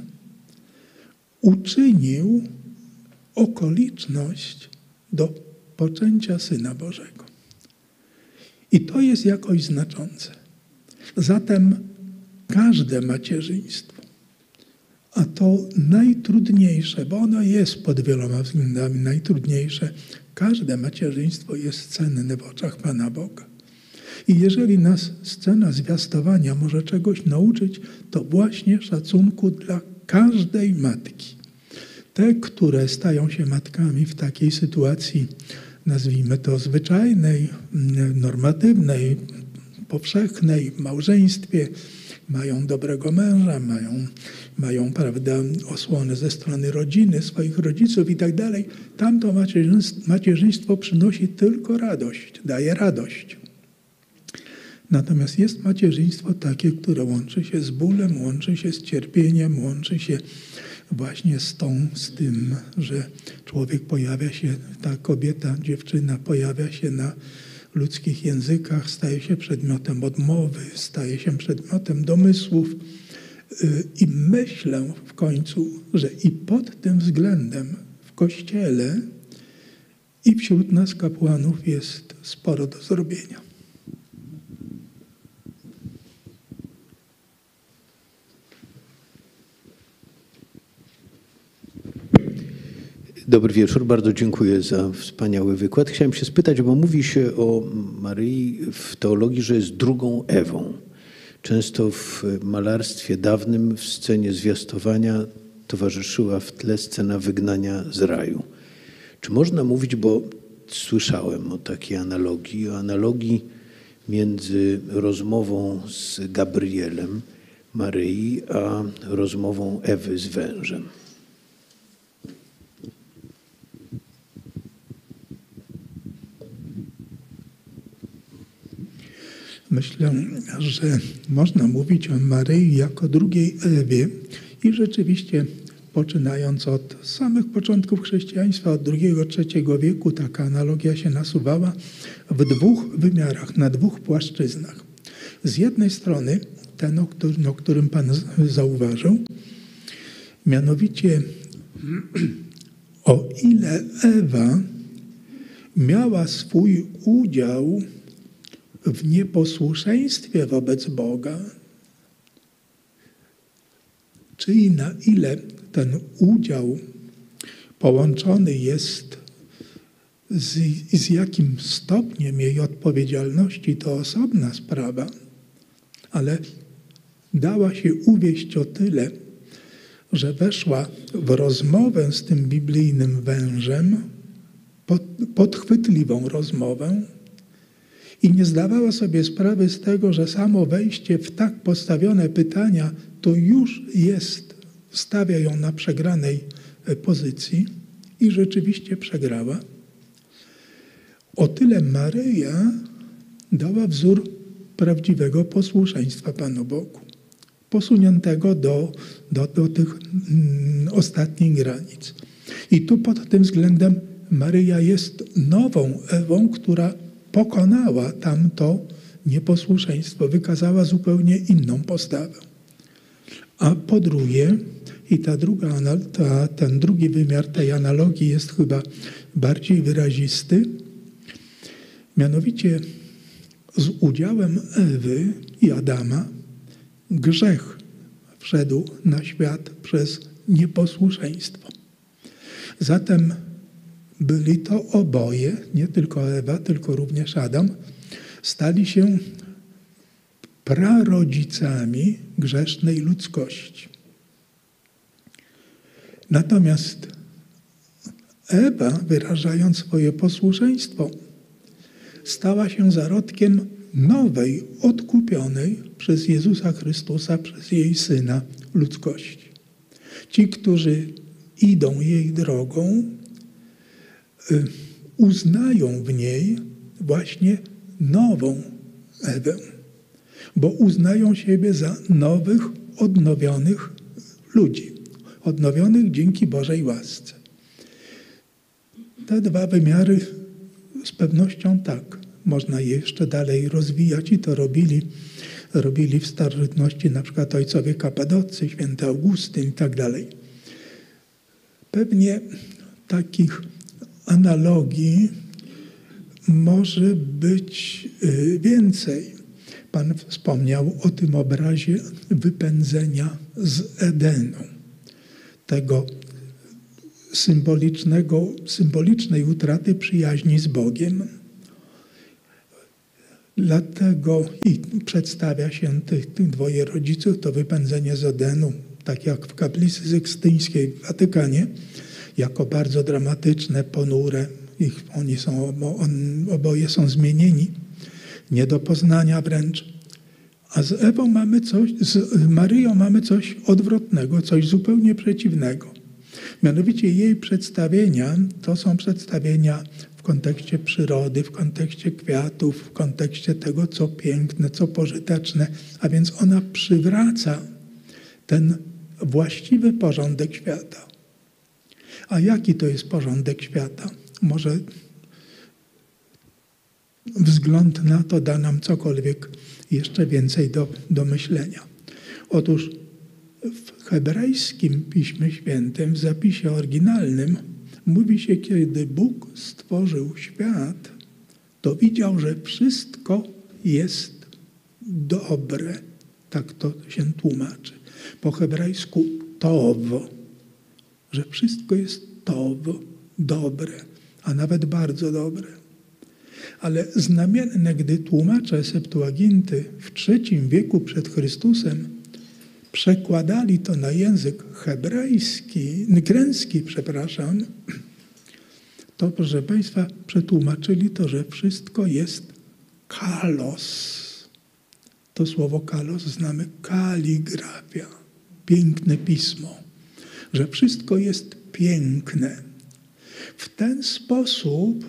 B: uczynił okoliczność do poczęcia Syna Bożego. I to jest jakoś znaczące. Zatem każde macierzyństwo, a to najtrudniejsze, bo ono jest pod wieloma względami najtrudniejsze, każde macierzyństwo jest cenne w oczach Pana Boga. I jeżeli nas scena zwiastowania może czegoś nauczyć, to właśnie szacunku dla każdej matki. Te, które stają się matkami w takiej sytuacji, nazwijmy to zwyczajnej, normatywnej, powszechnej, w małżeństwie, mają dobrego męża, mają, mają prawda, osłonę ze strony rodziny, swoich rodziców i tak dalej. Tamto macierzyństwo przynosi tylko radość, daje radość. Natomiast jest macierzyństwo takie, które łączy się z bólem, łączy się z cierpieniem, łączy się właśnie z tą, z tym, że człowiek pojawia się, ta kobieta, dziewczyna pojawia się na ludzkich językach, staje się przedmiotem odmowy, staje się przedmiotem domysłów. I myślę w końcu, że i pod tym względem w Kościele i wśród nas kapłanów jest sporo do zrobienia.
E: Dobry wieczór, bardzo dziękuję za wspaniały wykład. Chciałem się spytać, bo mówi się o Maryi w teologii, że jest drugą Ewą. Często w malarstwie dawnym, w scenie zwiastowania towarzyszyła w tle scena wygnania z raju. Czy można mówić, bo słyszałem o takiej analogii, o analogii między rozmową z Gabrielem Maryi, a rozmową Ewy z wężem?
B: Myślę, że można mówić o Maryi jako drugiej Ewie i rzeczywiście poczynając od samych początków chrześcijaństwa, od drugiego, trzeciego wieku, taka analogia się nasuwała w dwóch wymiarach, na dwóch płaszczyznach. Z jednej strony ten, o którym, o którym Pan zauważył, mianowicie o ile Ewa miała swój udział w nieposłuszeństwie wobec Boga, czyli na ile ten udział połączony jest z, z jakim stopniem jej odpowiedzialności, to osobna sprawa, ale dała się uwieść o tyle, że weszła w rozmowę z tym biblijnym wężem, pod, podchwytliwą rozmowę, i nie zdawała sobie sprawy z tego, że samo wejście w tak postawione pytania to już jest, stawia ją na przegranej pozycji i rzeczywiście przegrała. O tyle Maryja dała wzór prawdziwego posłuszeństwa Panu Bogu, posuniętego do, do, do tych mm, ostatnich granic. I tu pod tym względem Maryja jest nową Ewą, która pokonała tamto nieposłuszeństwo, wykazała zupełnie inną postawę. A po drugie, i ta druga, ta, ten drugi wymiar tej analogii jest chyba bardziej wyrazisty, mianowicie z udziałem Ewy i Adama grzech wszedł na świat przez nieposłuszeństwo. Zatem byli to oboje, nie tylko Ewa, tylko również Adam, stali się prarodzicami grzesznej ludzkości. Natomiast Ewa, wyrażając swoje posłuszeństwo, stała się zarodkiem nowej, odkupionej przez Jezusa Chrystusa, przez jej Syna ludzkości. Ci, którzy idą jej drogą, uznają w niej właśnie nową Ewę, bo uznają siebie za nowych, odnowionych ludzi, odnowionych dzięki Bożej łasce. Te dwa wymiary z pewnością tak, można je jeszcze dalej rozwijać i to robili, robili w starożytności na przykład ojcowie Kapadocy, święty Augustyn i tak dalej. Pewnie takich analogii może być więcej. Pan wspomniał o tym obrazie wypędzenia z Edenu, tego symbolicznego, symbolicznej utraty przyjaźni z Bogiem. Dlatego i przedstawia się tych, tych dwoje rodziców, to wypędzenie z Edenu, tak jak w kaplicy sykstyńskiej w Watykanie, jako bardzo dramatyczne, ponure. Ich, oni są, on, oboje są zmienieni, nie do poznania wręcz. A z Ewą mamy coś, z Maryją mamy coś odwrotnego, coś zupełnie przeciwnego. Mianowicie jej przedstawienia to są przedstawienia w kontekście przyrody, w kontekście kwiatów, w kontekście tego, co piękne, co pożyteczne, a więc ona przywraca ten właściwy porządek świata. A jaki to jest porządek świata? Może wzgląd na to da nam cokolwiek jeszcze więcej do, do myślenia. Otóż w hebrajskim Piśmie Świętym, w zapisie oryginalnym, mówi się, kiedy Bóg stworzył świat, to widział, że wszystko jest dobre. Tak to się tłumaczy. Po hebrajsku tov, że wszystko jest tov, dobre, a nawet bardzo dobre. Ale znamienne, gdy tłumacze Septuaginty w trzecim wieku przed Chrystusem przekładali to na język hebrajski, grecki, przepraszam, to, proszę Państwa, przetłumaczyli to, że wszystko jest kalos. To słowo kalos znamy kaligrafia, piękne pismo, że wszystko jest piękne. W ten sposób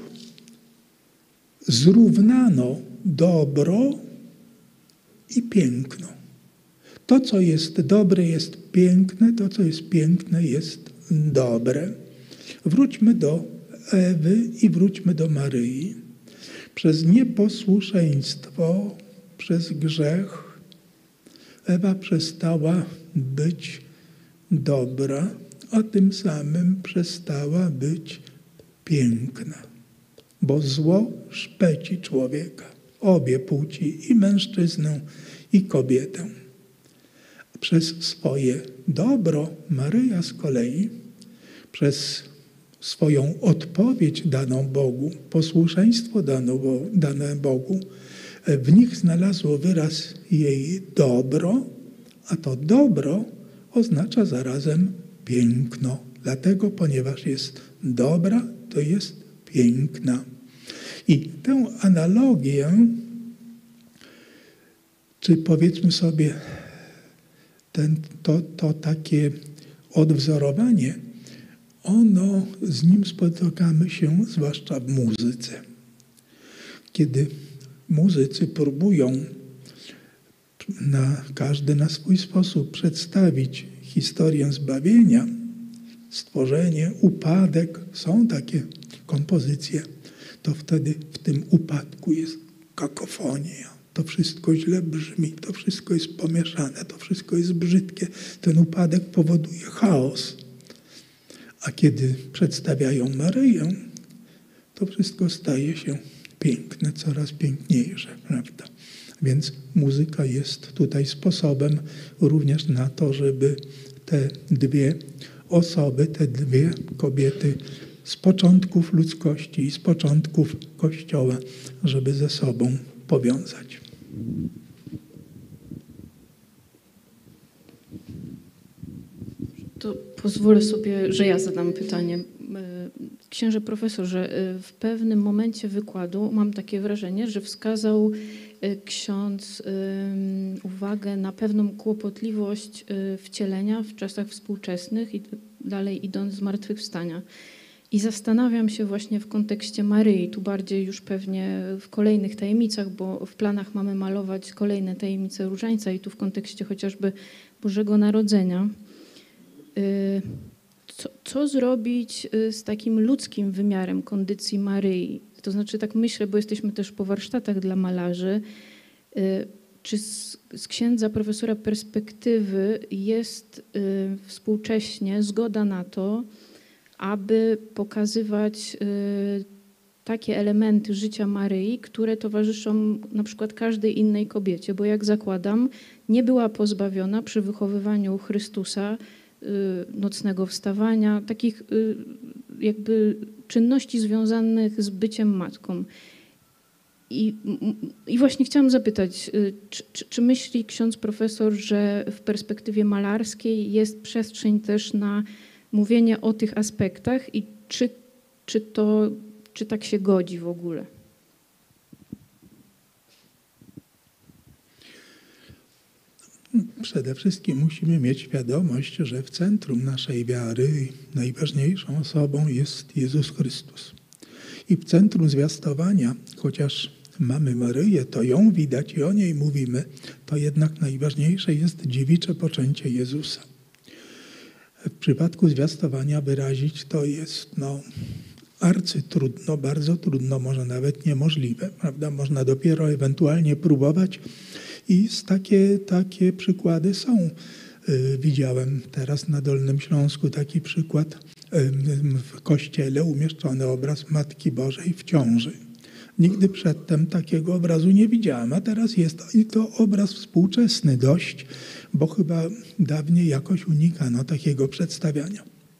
B: zrównano dobro i piękno. To, co jest dobre, jest piękne, to, co jest piękne, jest dobre. Wróćmy do Ewy i wróćmy do Maryi. Przez nieposłuszeństwo, przez grzech Ewa przestała być dobra, a tym samym przestała być piękna. Bo zło szpeci człowieka, obie płci, i mężczyznę, i kobietę. Przez swoje dobro Maryja z kolei, przez swoją odpowiedź daną Bogu, posłuszeństwo dane Bogu, w nich znalazło wyraz jej dobro, a to dobro oznacza zarazem piękno. Dlatego, ponieważ jest dobra, to jest piękna. I tę analogię, czy powiedzmy sobie ten, to, to takie odwzorowanie, ono, z nim spotykamy się zwłaszcza w muzyce. Kiedy muzycy próbują na każdy na swój sposób przedstawić historię zbawienia, stworzenie, upadek, są takie kompozycje, to wtedy w tym upadku jest kakofonia. To wszystko źle brzmi, to wszystko jest pomieszane, to wszystko jest brzydkie. Ten upadek powoduje chaos. A kiedy przedstawiają Maryję, to wszystko staje się piękne, coraz piękniejsze, prawda? Więc muzyka jest tutaj sposobem również na to, żeby te dwie osoby, te dwie kobiety z początków ludzkości i z początków Kościoła, żeby ze sobą powiązać.
A: To pozwolę sobie, że ja zadam pytanie. Księże profesorze, w pewnym momencie wykładu mam takie wrażenie, że wskazał ksiądz uwagę na pewną kłopotliwość wcielenia w czasach współczesnych i dalej idąc zmartwychwstania. I zastanawiam się właśnie w kontekście Maryi, tu bardziej już pewnie w kolejnych tajemnicach, bo w planach mamy malować kolejne tajemnice Różańca i tu w kontekście chociażby Bożego Narodzenia. Co, co zrobić z takim ludzkim wymiarem kondycji Maryi? To znaczy, tak myślę, bo jesteśmy też po warsztatach dla malarzy. Czy z, z księdza profesora perspektywy jest współcześnie zgoda na to, aby pokazywać takie elementy życia Maryi, które towarzyszą na przykład każdej innej kobiecie, bo jak zakładam, nie była pozbawiona przy wychowywaniu Chrystusa nocnego wstawania, takich jakby czynności związanych z byciem matką. I, i właśnie chciałam zapytać, czy, czy, czy myśli ksiądz profesor, że w perspektywie malarskiej jest przestrzeń też na mówienie o tych aspektach i czy, czy, to, czy tak się godzi w ogóle?
B: Przede wszystkim musimy mieć świadomość, że w centrum naszej wiary najważniejszą osobą jest Jezus Chrystus. I w centrum zwiastowania, chociaż mamy Maryję, to ją widać i o niej mówimy, to jednak najważniejsze jest dziewicze poczęcie Jezusa. W przypadku zwiastowania wyrazić to jest no, arcytrudno, bardzo trudno, może nawet niemożliwe, prawda? Można dopiero ewentualnie próbować i takie, takie przykłady są. Widziałem teraz na Dolnym Śląsku taki przykład, w kościele umieszczony obraz Matki Bożej w ciąży. Nigdy przedtem takiego obrazu nie widziałem, a teraz jest i to obraz współczesny dość, bo chyba dawniej jakoś unikano takiego przedstawiania.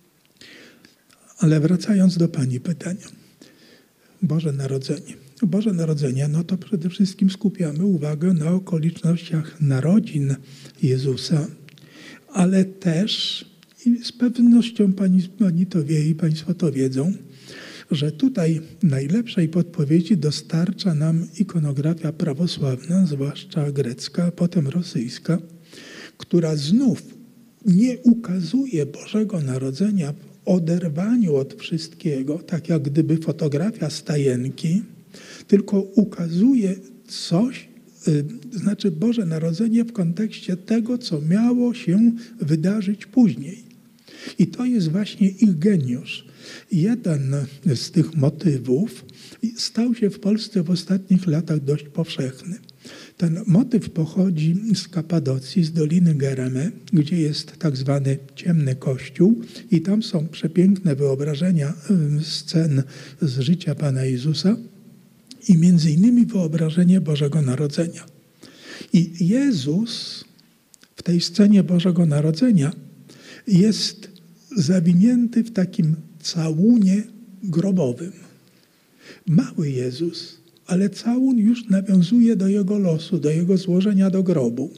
B: Ale wracając do pani pytania. Boże Narodzenie. Boże Narodzenie, no to przede wszystkim skupiamy uwagę na okolicznościach narodzin Jezusa, ale też i z pewnością pani, pani to wie i państwo to wiedzą, że tutaj najlepszej podpowiedzi dostarcza nam ikonografia prawosławna, zwłaszcza grecka, a potem rosyjska, która znów nie ukazuje Bożego Narodzenia w oderwaniu od wszystkiego, tak jak gdyby fotografia stajenki, tylko ukazuje coś, yy, znaczy Boże Narodzenie w kontekście tego, co miało się wydarzyć później. I to jest właśnie ich geniusz. Jeden z tych motywów stał się w Polsce w ostatnich latach dość powszechny. Ten motyw pochodzi z Kapadocji, z Doliny Gereme, gdzie jest tak zwany ciemny kościół i tam są przepiękne wyobrażenia scen z życia Pana Jezusa i między innymi wyobrażenie Bożego Narodzenia. I Jezus w tej scenie Bożego Narodzenia jest zawinięty w takim całunie grobowym. Mały Jezus, ale całun już nawiązuje do jego losu, do jego złożenia do grobu.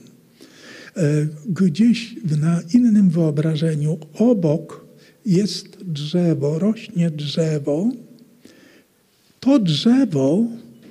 B: Gdzieś na innym wyobrażeniu obok jest drzewo, rośnie drzewo. To drzewo,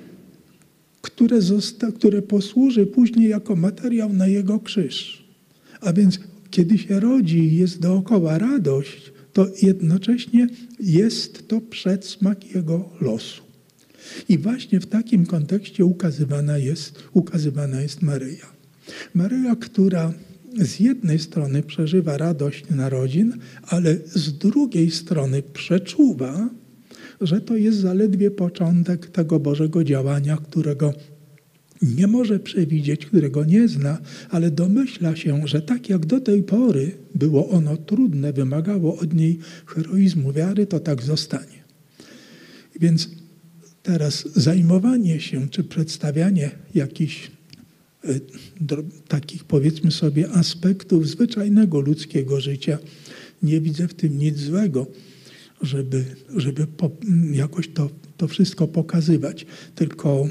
B: które, zosta- które posłuży później jako materiał na jego krzyż. A więc kiedy się rodzi i jest dookoła radość, to jednocześnie jest to przedsmak jego losu. I właśnie w takim kontekście ukazywana jest, ukazywana jest Maryja. Maryja, która z jednej strony przeżywa radość narodzin, ale z drugiej strony przeczuwa, że to jest zaledwie początek tego Bożego działania, którego nie może przewidzieć, którego nie zna, ale domyśla się, że tak jak do tej pory było ono trudne, wymagało od niej heroizmu wiary, to tak zostanie. Więc teraz zajmowanie się, czy przedstawianie jakichś y, do, takich, powiedzmy sobie, aspektów zwyczajnego ludzkiego życia, nie widzę w tym nic złego, żeby, żeby po, jakoś to, to wszystko pokazywać. Tylko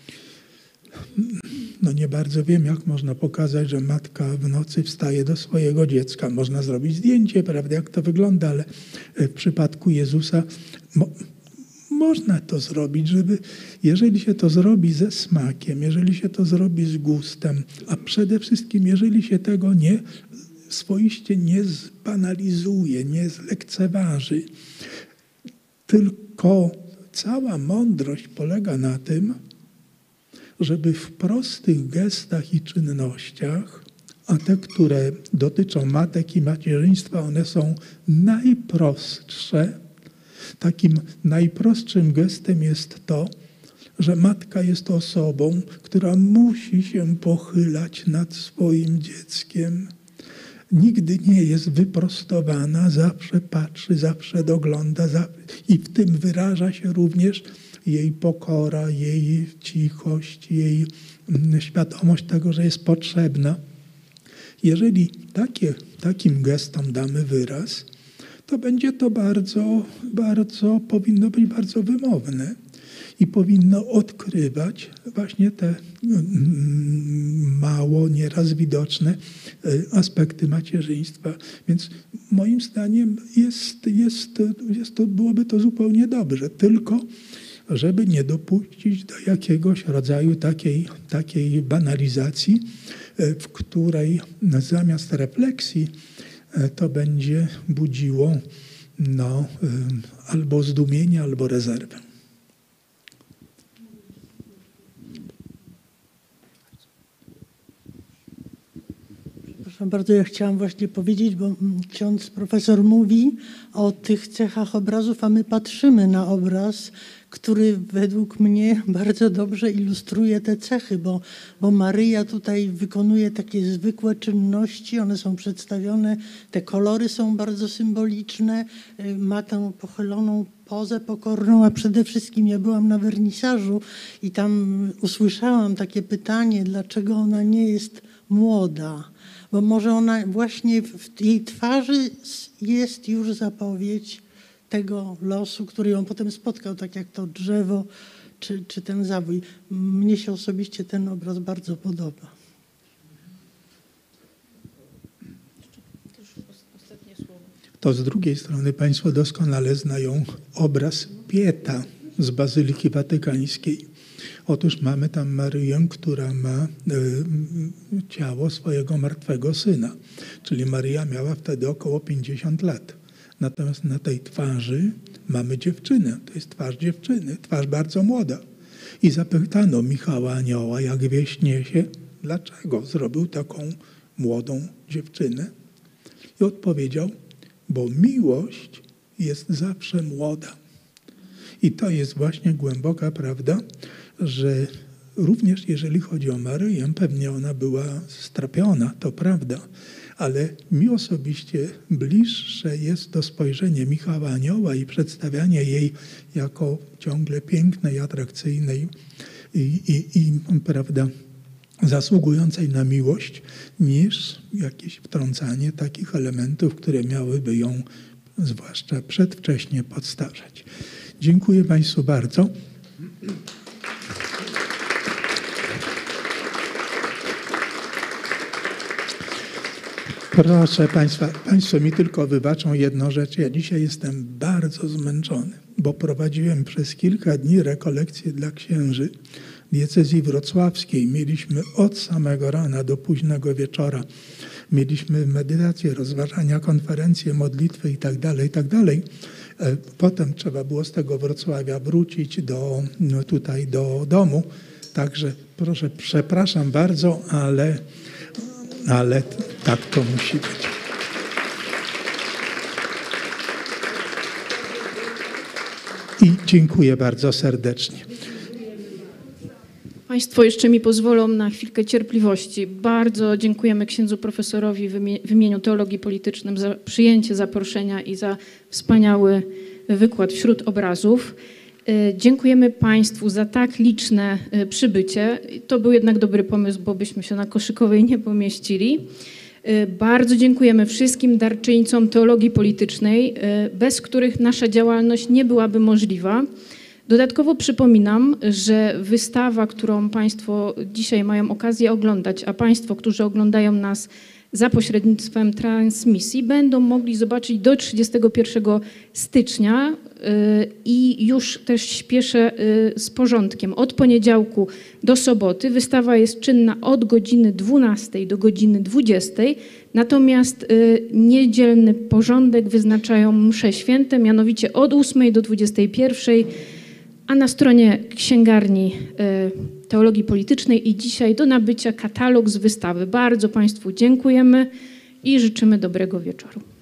B: no nie bardzo wiem, jak można pokazać, że matka w nocy wstaje do swojego dziecka. Można zrobić zdjęcie, prawda, jak to wygląda, ale w przypadku Jezusa mo, można to zrobić, żeby, jeżeli się to zrobi ze smakiem, jeżeli się to zrobi z gustem, a przede wszystkim, jeżeli się tego nie swoiście nie zbanalizuje, nie zlekceważy, tylko cała mądrość polega na tym, żeby w prostych gestach i czynnościach, a te, które dotyczą matek i macierzyństwa, one są najprostsze. Takim najprostszym gestem jest to, że matka jest osobą, która musi się pochylać nad swoim dzieckiem. Nigdy nie jest wyprostowana, zawsze patrzy, zawsze dogląda i w tym wyraża się również jej pokora, jej cichość, jej świadomość tego, że jest potrzebna. Jeżeli takie, takim gestom damy wyraz, to będzie to bardzo, bardzo, powinno być bardzo wymowne i powinno odkrywać właśnie te mało nieraz widoczne aspekty macierzyństwa. Więc moim zdaniem jest, jest, jest to, byłoby to zupełnie dobrze, tylko żeby nie dopuścić do jakiegoś rodzaju takiej, takiej banalizacji, w której zamiast refleksji to będzie budziło no, albo zdumienie, albo rezerwę.
F: Przepraszam bardzo, ja chciałam właśnie powiedzieć, bo ksiądz profesor mówi o tych cechach obrazów, a my patrzymy na obraz, który według mnie bardzo dobrze ilustruje te cechy, bo, bo Maryja tutaj wykonuje takie zwykłe czynności, one są przedstawione, te kolory są bardzo symboliczne, ma tę pochyloną pozę pokorną, a przede wszystkim ja byłam na wernisażu i tam usłyszałam takie pytanie, dlaczego ona nie jest młoda, bo może ona właśnie w jej twarzy jest już zapowiedź tego losu, który ją potem spotkał, tak jak to drzewo czy, czy ten zawój. Mnie się osobiście ten obraz bardzo podoba.
B: To z drugiej strony Państwo doskonale znają obraz Pieta z Bazyliki Watykańskiej. Otóż mamy tam Maryję, która ma y, ciało swojego martwego syna. Czyli Maryja miała wtedy około pięćdziesiąt lat. Natomiast na tej twarzy mamy dziewczynę. To jest twarz dziewczyny, twarz bardzo młoda. I zapytano Michała Anioła, jak wieść niesie, dlaczego zrobił taką młodą dziewczynę. I odpowiedział, bo miłość jest zawsze młoda. I to jest właśnie głęboka prawda, że również jeżeli chodzi o Maryję, pewnie ona była strapiona, to prawda, ale mi osobiście bliższe jest to spojrzenie Michała Anioła i przedstawianie jej jako ciągle pięknej, atrakcyjnej i, i, i prawda, zasługującej na miłość, niż jakieś wtrącanie takich elementów, które miałyby ją zwłaszcza przedwcześnie podstarzać. Dziękuję Państwu bardzo. Proszę Państwa, Państwo mi tylko wybaczą jedną rzecz. Ja dzisiaj jestem bardzo zmęczony, bo prowadziłem przez kilka dni rekolekcje dla księży diecezji wrocławskiej. Mieliśmy od samego rana do późnego wieczora. Mieliśmy medytację, rozważania, konferencje, modlitwy i tak dalej, i tak dalej. Potem trzeba było z tego Wrocławia wrócić do, no tutaj do domu. Także proszę, przepraszam bardzo, ale, ale tak to musi być. I dziękuję bardzo serdecznie.
A: Państwo jeszcze mi pozwolą na chwilkę cierpliwości. Bardzo dziękujemy księdzu profesorowi w imieniu Teologii Politycznej za przyjęcie zaproszenia i za wspaniały wykład wśród obrazów. Dziękujemy Państwu za tak liczne przybycie. To był jednak dobry pomysł, bo byśmy się na Koszykowej nie pomieścili. Bardzo dziękujemy wszystkim darczyńcom Teologii Politycznej, bez których nasza działalność nie byłaby możliwa. Dodatkowo przypominam, że wystawa, którą Państwo dzisiaj mają okazję oglądać, a Państwo, którzy oglądają nas za pośrednictwem transmisji, będą mogli zobaczyć do trzydziestego pierwszego stycznia i już też śpieszę z porządkiem. Od poniedziałku do soboty wystawa jest czynna od godziny dwunastej do godziny dwudziestej, natomiast niedzielny porządek wyznaczają msze święte, mianowicie od ósmej do dwudziestej pierwszej, a na stronie Księgarni Teologii Politycznej i dzisiaj do nabycia katalog z wystawy. Bardzo Państwu dziękujemy i życzymy dobrego wieczoru.